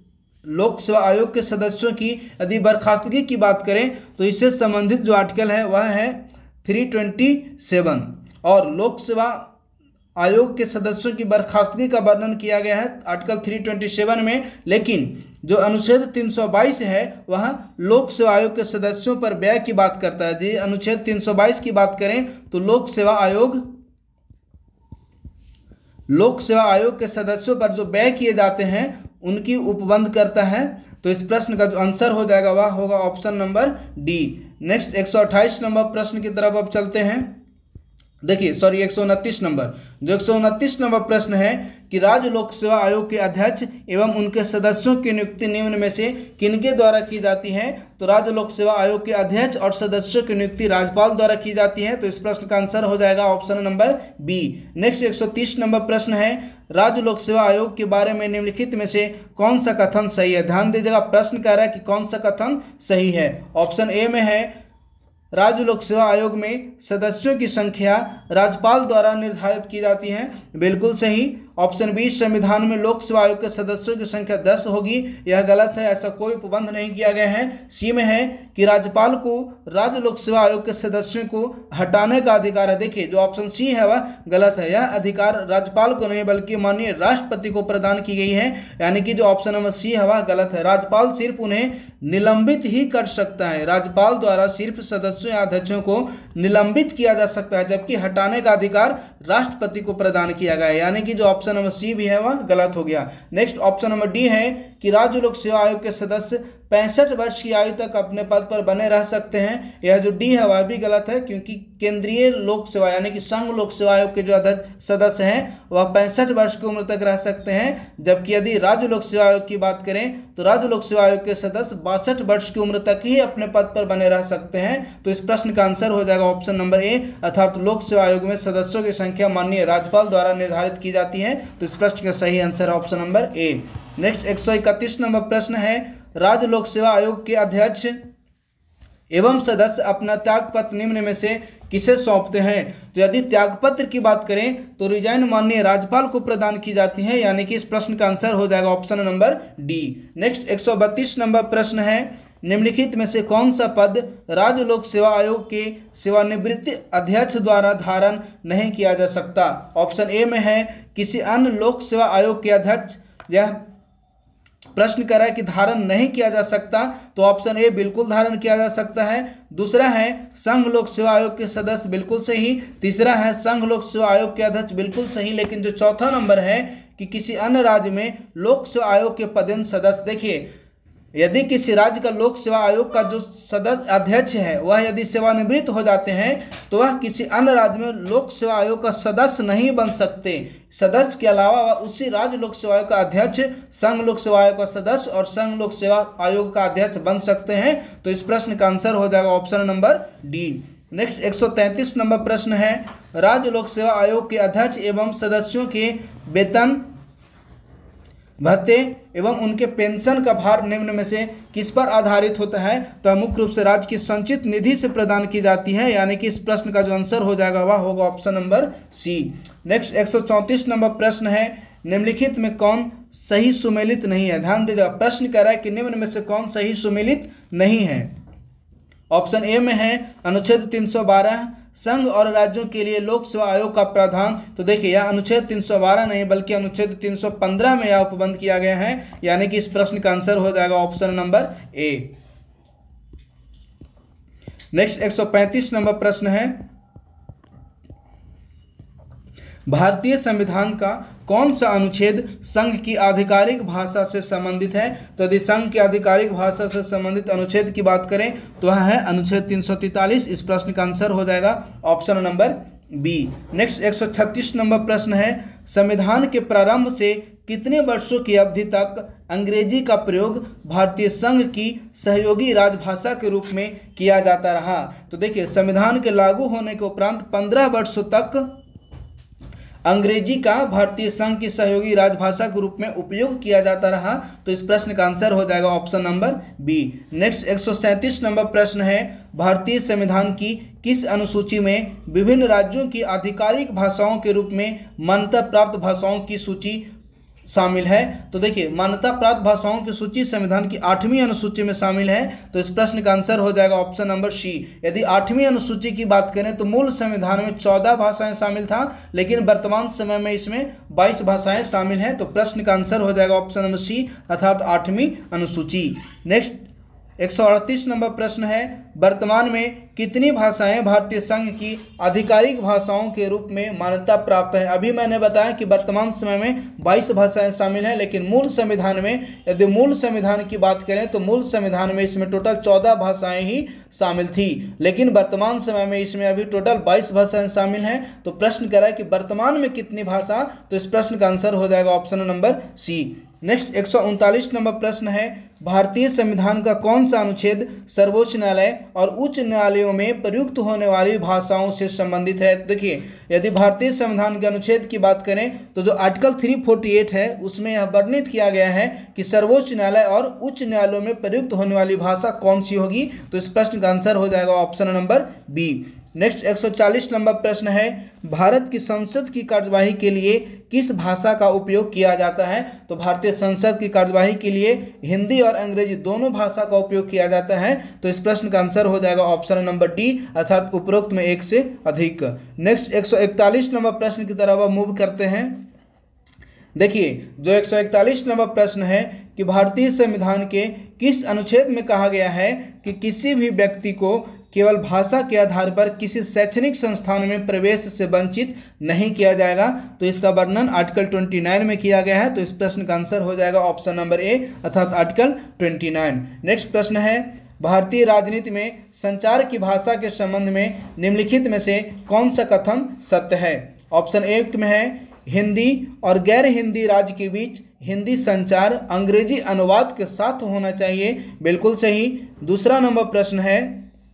Speaker 1: के सदस्यों की यदि बर्खास्तगी की बात करें तो इससे संबंधित जो आर्टिकल है वह है 327। और लोक सेवा आयोग के सदस्यों की बर्खास्तगी का वर्णन किया गया है आर्टिकल 327 में, लेकिन जो अनुच्छेद 322 है वह लोक सेवा आयोग के सदस्यों पर व्यय की बात करता है। जी अनुच्छेद 322 की बात करें तो लोक सेवा आयोग के सदस्यों पर जो व्यय किए जाते हैं उनकी उपबंध करता है। तो इस प्रश्न का जो आंसर हो जाएगा वह होगा option number D. Next 128 number प्रश्न की तरफ अब चलते हैं। देखिए 129 नंबर, जो 129 नंबर प्रश्न है कि राज्य लोक सेवा आयोग के अध्यक्ष एवं उनके सदस्यों की नियुक्ति निम्न में से किनके द्वारा की जाती है। तो राज्य लोक सेवा आयोग के अध्यक्ष और सदस्यों की नियुक्ति राज्यपाल द्वारा की जाती है। तो इस प्रश्न का आंसर हो जाएगा option number B. Next 130 number प्रश्न है राज्य लोक सेवा आयोग के बारे में निम्नलिखित में से कौन सा कथन सही है। ध्यान दीजिएगा, प्रश्न कह रहा है कि कौन सा कथन सही है। ऑप्शन ए में है राज्य लोक सेवा आयोग में सदस्यों की संख्या राज्यपाल द्वारा निर्धारित की जाती है, बिल्कुल सही। ऑप्शन बी संविधान में लोक सेवा आयोग के सदस्यों की संख्या 10 होगी, यह गलत है, ऐसा कोई उपबंध नहीं किया गया है। सी में है कि राज्यपाल को राज्य लोक सेवा आयोग के सदस्यों को हटाने का अधिकार है। देखिए जो ऑप्शन सी है वह गलत है, यह अधिकार राज्यपाल को नहीं बल्कि माननीय राष्ट्रपति को प्रदान की गई है, यानी कि जो ऑप्शन नंबर सी है वह गलत है। राज्यपाल सिर्फ उन्हें निलंबित ही कर सकता है, राज्यपाल द्वारा सिर्फ सदस्यों या अध्यक्षों को निलंबित किया जा सकता है, जबकि हटाने का अधिकार राष्ट्रपति को प्रदान किया गया है, यानी कि जो ऑप्शन नंबर सी भी है वह गलत हो गया। नेक्स्ट ऑप्शन नंबर डी है कि राज्य लोक सेवा आयोग के सदस्य 65 वर्ष की आयु तक अपने पद पर बने रह सकते हैं, यह जो डी है वह भी गलत है, क्योंकि केंद्रीय लोक सेवा यानी कि संघ लोक सेवा आयोग के जो अध्यक्ष सदस्य हैं वह 65 वर्ष की उम्र तक रह सकते हैं, जबकि यदि राज्य लोक सेवा आयोग की बात करें तो राज्य लोक सेवा आयोग के सदस्य 62 वर्ष की उम्र तक ही अपने पद पर बने रह सकते हैं। तो इस प्रश्न का आंसर हो जाएगा ऑप्शन नंबर ए, अर्थात लोक सेवा आयोग में सदस्यों की संख्या माननीय राज्यपाल द्वारा निर्धारित की जाती है। तो इस प्रश्न का सही आंसर है option number A. Next 131 number प्रश्न है राज्य लोक सेवा आयोग के अध्यक्ष एवं सदस्य अपना त्यागपत्र निम्न में से किसे सौंपते हैं। तो यदि त्यागपत्र की बात करें तो रिजाइन माननीय राज्यपाल को प्रदान की जाती है, यानी कि इस प्रश्न का आंसर हो जाएगा option number D. Next 132 number प्रश्न है निम्नलिखित में से कौन सा पद राज्य लोक सेवा आयोग के सेवानिवृत्त अध्यक्ष द्वारा धारण नहीं किया जा सकता। ऑप्शन ए में है किसी अन्य लोक सेवा आयोग के अध्यक्ष, यह प्रश्न कर रहा है कि धारण नहीं किया जा सकता, तो ऑप्शन ए बिल्कुल धारण किया जा सकता है। दूसरा है संघ लोक सेवा आयोग के सदस्य, बिल्कुल सही। तीसरा है संघ लोक सेवा आयोग के अध्यक्ष, बिल्कुल सही। लेकिन जो चौथा नंबर है कि किसी अन्य राज्य में लोक सेवा आयोग के पदेन सदस्य, देखिए यदि किसी राज्य का लोक सेवा आयोग का जो सदस्य अध्यक्ष है वह यदि सेवानिवृत्त हो जाते हैं तो वह किसी अन्य राज्य में लोक सेवा आयोग का सदस्य नहीं बन सकते। सदस्य के अलावा वह उसी राज्य लोक सेवा आयोग का अध्यक्ष, संघ लोक सेवा आयोग का सदस्य और संघ लोक सेवा आयोग का अध्यक्ष बन सकते हैं। तो इस प्रश्न का आंसर हो जाएगा option number D. Next 133 number प्रश्न है राज्य लोक सेवा आयोग के अध्यक्ष एवं सदस्यों के वेतन भत्ते एवं उनके पेंशन का भार निम्न में से किस पर आधारित होता है। तो मुख्य रूप से राज्य की संचित निधि से प्रदान की जाती है, यानी कि इस प्रश्न का जो आंसर हो जाएगा वह होगा option number C. Next 134 number प्रश्न है निम्नलिखित में कौन सही सुमेलित नहीं है। ध्यान दीजिएगा, प्रश्न कह रहा है कि निम्न में से कौन सही सुमेलित नहीं है। ऑप्शन ए में है अनुच्छेद 312 संघ और राज्यों के लिए लोक सेवा आयोग का प्रावधान। तो देखिए यह अनुच्छेद 312 नहीं बल्कि अनुच्छेद 315 में यह उपबंध किया गया है, यानी कि इस प्रश्न का आंसर हो जाएगा option number A. Next 135 number प्रश्न है भारतीय संविधान का कौन सा अनुच्छेद संघ की आधिकारिक भाषा से संबंधित है। तो यदि संघ की आधिकारिक भाषा से संबंधित अनुच्छेद की बात करें तो वह है अनुच्छेद 343। इस प्रश्न का आंसर हो जाएगा option number B. Next 136 number प्रश्न है संविधान के प्रारंभ से कितने वर्षों की अवधि तक अंग्रेजी का प्रयोग भारतीय संघ की सहयोगी राजभाषा के रूप में किया जाता रहा। तो देखिए संविधान के लागू होने के उपरांत 15 वर्षों तक अंग्रेजी का भारतीय संघ की सहयोगी राजभाषा के रूप में उपयोग किया जाता रहा। तो इस प्रश्न का आंसर हो जाएगा option number B. Next 137 number प्रश्न है भारतीय संविधान की किस अनुसूची में विभिन्न राज्यों की आधिकारिक भाषाओं के रूप में मान्यता प्राप्त भाषाओं की सूची शामिल है? तो देखिए, मान्यता प्राप्त भाषाओं की सूची संविधान की 8वीं अनुसूची में शामिल है, तो इस प्रश्न का आंसर हो जाएगा ऑप्शन नंबर सी। यदि 8वीं अनुसूची की बात करें तो मूल संविधान में 14 भाषाएं शामिल था, लेकिन वर्तमान समय में इसमें 22 भाषाएं शामिल हैं, तो प्रश्न का आंसर हो जाएगा ऑप्शन नंबर सी अर्थात 8वीं अनुसूची। नेक्स्ट 138 नंबर प्रश्न है, वर्तमान में कितनी भाषाएं भारतीय संघ की आधिकारिक भाषाओं के रूप में मान्यता प्राप्त है? अभी मैंने बताया कि वर्तमान समय में 22 भाषाएं शामिल हैं, लेकिन मूल संविधान में यदि मूल संविधान की बात करें तो मूल संविधान में इसमें टोटल 14 भाषाएं ही शामिल थी, लेकिन वर्तमान समय में इसमें अभी टोटल 22 भाषाएं शामिल हैं। तो प्रश्न कह रहा है कि वर्तमान में कितनी भाषा, तो इस प्रश्न का आंसर हो जाएगा option number C. Next 139 number प्रश्न है, भारतीय संविधान का कौन सा अनुच्छेद सर्वोच्च न्यायालय और उच्च न्यायालयों में प्रयुक्त होने वाली भाषाओं से संबंधित है? देखिए, यदि भारतीय संविधान के अनुच्छेद की बात करें तो जो आर्टिकल 348 है उसमें यह वर्णित किया गया है कि सर्वोच्च न्यायालय और उच्च न्यायालयों में प्रयुक्त होने वाली भाषा कौन सी होगी, तो इस प्रश्न का आंसर हो जाएगा option number B. Next 140 number प्रश्न है, भारत की संसद की कार्यवाही के लिए किस भाषा का उपयोग किया जाता है? तो भारतीय संसद की कार्यवाही के लिए हिंदी और अंग्रेजी दोनों भाषा का उपयोग किया जाता है, तो इस प्रश्न का आंसर हो जाएगा ऑप्शन नंबर डी अर्थात उपरोक्त में एक से अधिक। नेक्स्ट 141 नंबर प्रश्न की तरफ मूव करते हैं। देखिए, जो 141 नंबर प्रश्न है कि भारतीय संविधान के किस अनुच्छेद में कहा गया है कि किसी भी व्यक्ति को केवल भाषा के आधार पर किसी शैक्षणिक संस्थान में प्रवेश से वंचित नहीं किया जाएगा? तो इसका वर्णन आर्टिकल 29 में किया गया है, तो इस प्रश्न का आंसर हो जाएगा ऑप्शन नंबर ए अर्थात आर्टिकल 29। नेक्स्ट प्रश्न है, भारतीय राजनीति में संचार की भाषा के संबंध में निम्नलिखित में से कौन सा कथन सत्य है? ऑप्शन ए में है, हिंदी और गैर हिंदी राज्य के बीच हिंदी संचार अंग्रेजी अनुवाद के साथ होना चाहिए, बिल्कुल सही। दूसरा नंबर प्रश्न है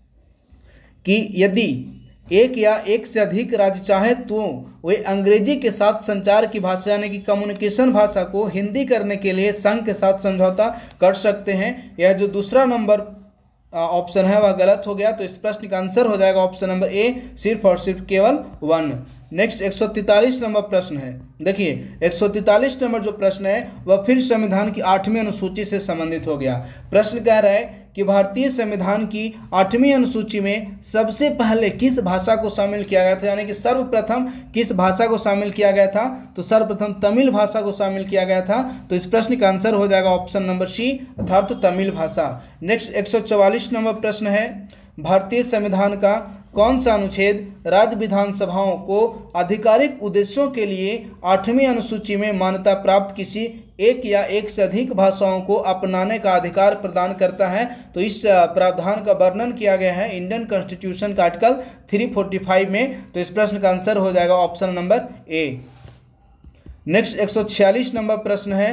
Speaker 1: कि यदि एक या एक से अधिक राज्य चाहे तो वे अंग्रेजी के साथ संचार की भाषा यानी कि कम्युनिकेशन भाषा को हिंदी करने के लिए संघ के साथ समझौता कर सकते हैं। यह जो दूसरा नंबर ऑप्शन है वह गलत हो गया, तो इस प्रश्न का आंसर हो जाएगा ऑप्शन नंबर ए सिर्फ और सिर्फ केवल 1। नेक्स्ट 143 नंबर प्रश्न है। देखिए, 143 नंबर जो प्रश्न है वह फिर संविधान की 8वीं अनुसूची से संबंधित हो गया। प्रश्न कह रहा है कि भारतीय संविधान की 8वीं अनुसूची में सबसे पहले किस भाषा को शामिल किया गया था, यानी कि सर्वप्रथम किस भाषा को शामिल किया गया था? तो सर्वप्रथम तमिल भाषा को शामिल किया गया था, तो इस प्रश्न का आंसर हो जाएगा ऑप्शन नंबर सी अर्थात तमिल भाषा। नेक्स्ट 144 नंबर प्रश्न है, भारतीय संविधान का कौन सा अनुच्छेद राज्य विधानसभाओं को आधिकारिक उद्देश्यों के लिए 8वीं अनुसूची में मान्यता प्राप्त किसी एक या एक से अधिक भाषाओं को अपनाने का अधिकार प्रदान करता है? तो इस प्रावधान का वर्णन किया गया है इंडियन कॉन्स्टिट्यूशन का आर्टिकल 345 में, तो इस प्रश्न का आंसर हो जाएगा option number A. Next 146 number प्रश्न है,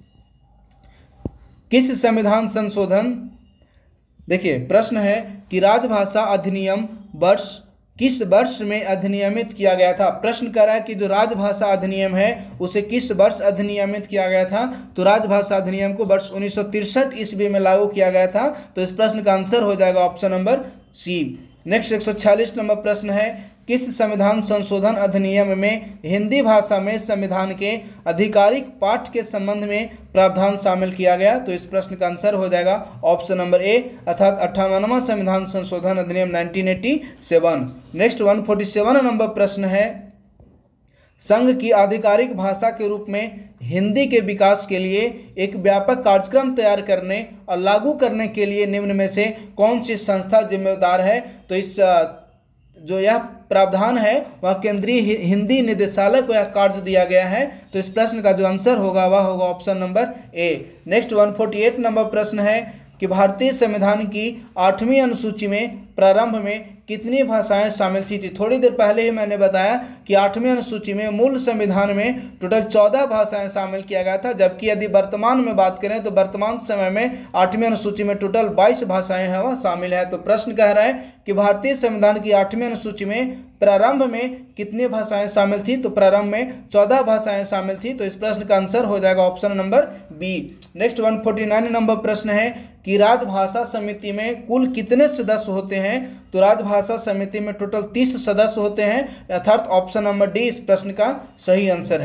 Speaker 1: किस संविधान संशोधन, देखिए प्रश्न है कि राजभाषा अधिनियम किस वर्ष में अधिनियमित किया गया था? प्रश्न कर रहा है कि जो राजभाषा अधिनियम है उसे किस वर्ष अधिनियमित किया गया था? तो राजभाषा अधिनियम को वर्ष 1963 ईस्वी में लागू किया गया था, तो इस प्रश्न का आंसर हो जाएगा option number C. Next 146 number प्रश्न है, किस संविधान संशोधन अधिनियम में हिंदी भाषा में संविधान के आधिकारिक पाठ के संबंध में प्रावधान शामिल किया गया? तो इस प्रश्न का आंसर हो जाएगा ऑप्शन नंबर ए अर्थात 58वां संविधान संशोधन अधिनियम 1987। नेक्स्ट 147 नंबर प्रश्न है, संघ की आधिकारिक भाषा के रूप में हिंदी के विकास के लिए एक व्यापक कार्यक्रम तैयार करने और लागू करने के लिए निम्न में से कौन सी संस्था जिम्मेदार है? तो इस जो यह प्रावधान है वह केंद्रीय हिंदी निदेशालय को यह कार्य दिया गया है, तो इस प्रश्न का जो आंसर होगा वह होगा option number A. Next 148 number प्रश्न है कि भारतीय संविधान की 8वीं अनुसूची में प्रारंभ में कितनी भाषाएं शामिल थी? थोड़ी देर पहले ही मैंने बताया कि 8वीं अनुसूची में मूल संविधान में टोटल 14 भाषाएं शामिल किया गया था, जबकि यदि वर्तमान में बात करें तो वर्तमान समय में 8वीं अनुसूची में टोटल 22 भाषाएं हैं वह शामिल है। तो प्रश्न कह रहा है कि भारतीय संविधान की 8वीं अनुसूची में प्रारंभ में कितनी भाषाएं शामिल थी? तो प्रारंभ में 14 भाषाएं शामिल थी, तो इस प्रश्न का आंसर हो जाएगा option number B. Next 149 number प्रश्न है कि राजभाषा समिति में कुल कितने सदस्य होते हैं? तो राजभाषा समिति में टोटल 30 सदस्य होते हैं, अर्थात ऑप्शन नंबर डी इस प्रश्न का सही आंसर है।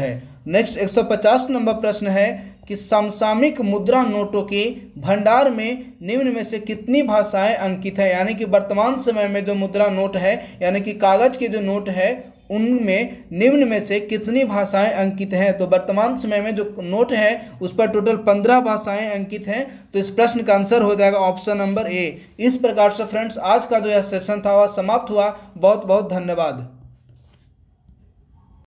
Speaker 1: नेक्स्ट 150 नंबर प्रश्न है कि समसामयिक मुद्रा नोटों के भंडार में निम्न में से कितनी भाषाएं अंकित है। यानी कि वर्तमान समय में जो मुद्रा नोट है यानी कि कागज के जो नोट है उनमें निम्न में से कितनी भाषाएं अंकित हैं। तो वर्तमान समय में जो नोट है उस पर टोटल 15 भाषाएं अंकित हैं। तो इस प्रश्न का आंसर हो जाएगा ऑप्शन नंबर ए। इस प्रकार से फ्रेंड्स आज का जो यह सेशन था वह समाप्त हुआ। बहुत बहुत धन्यवाद।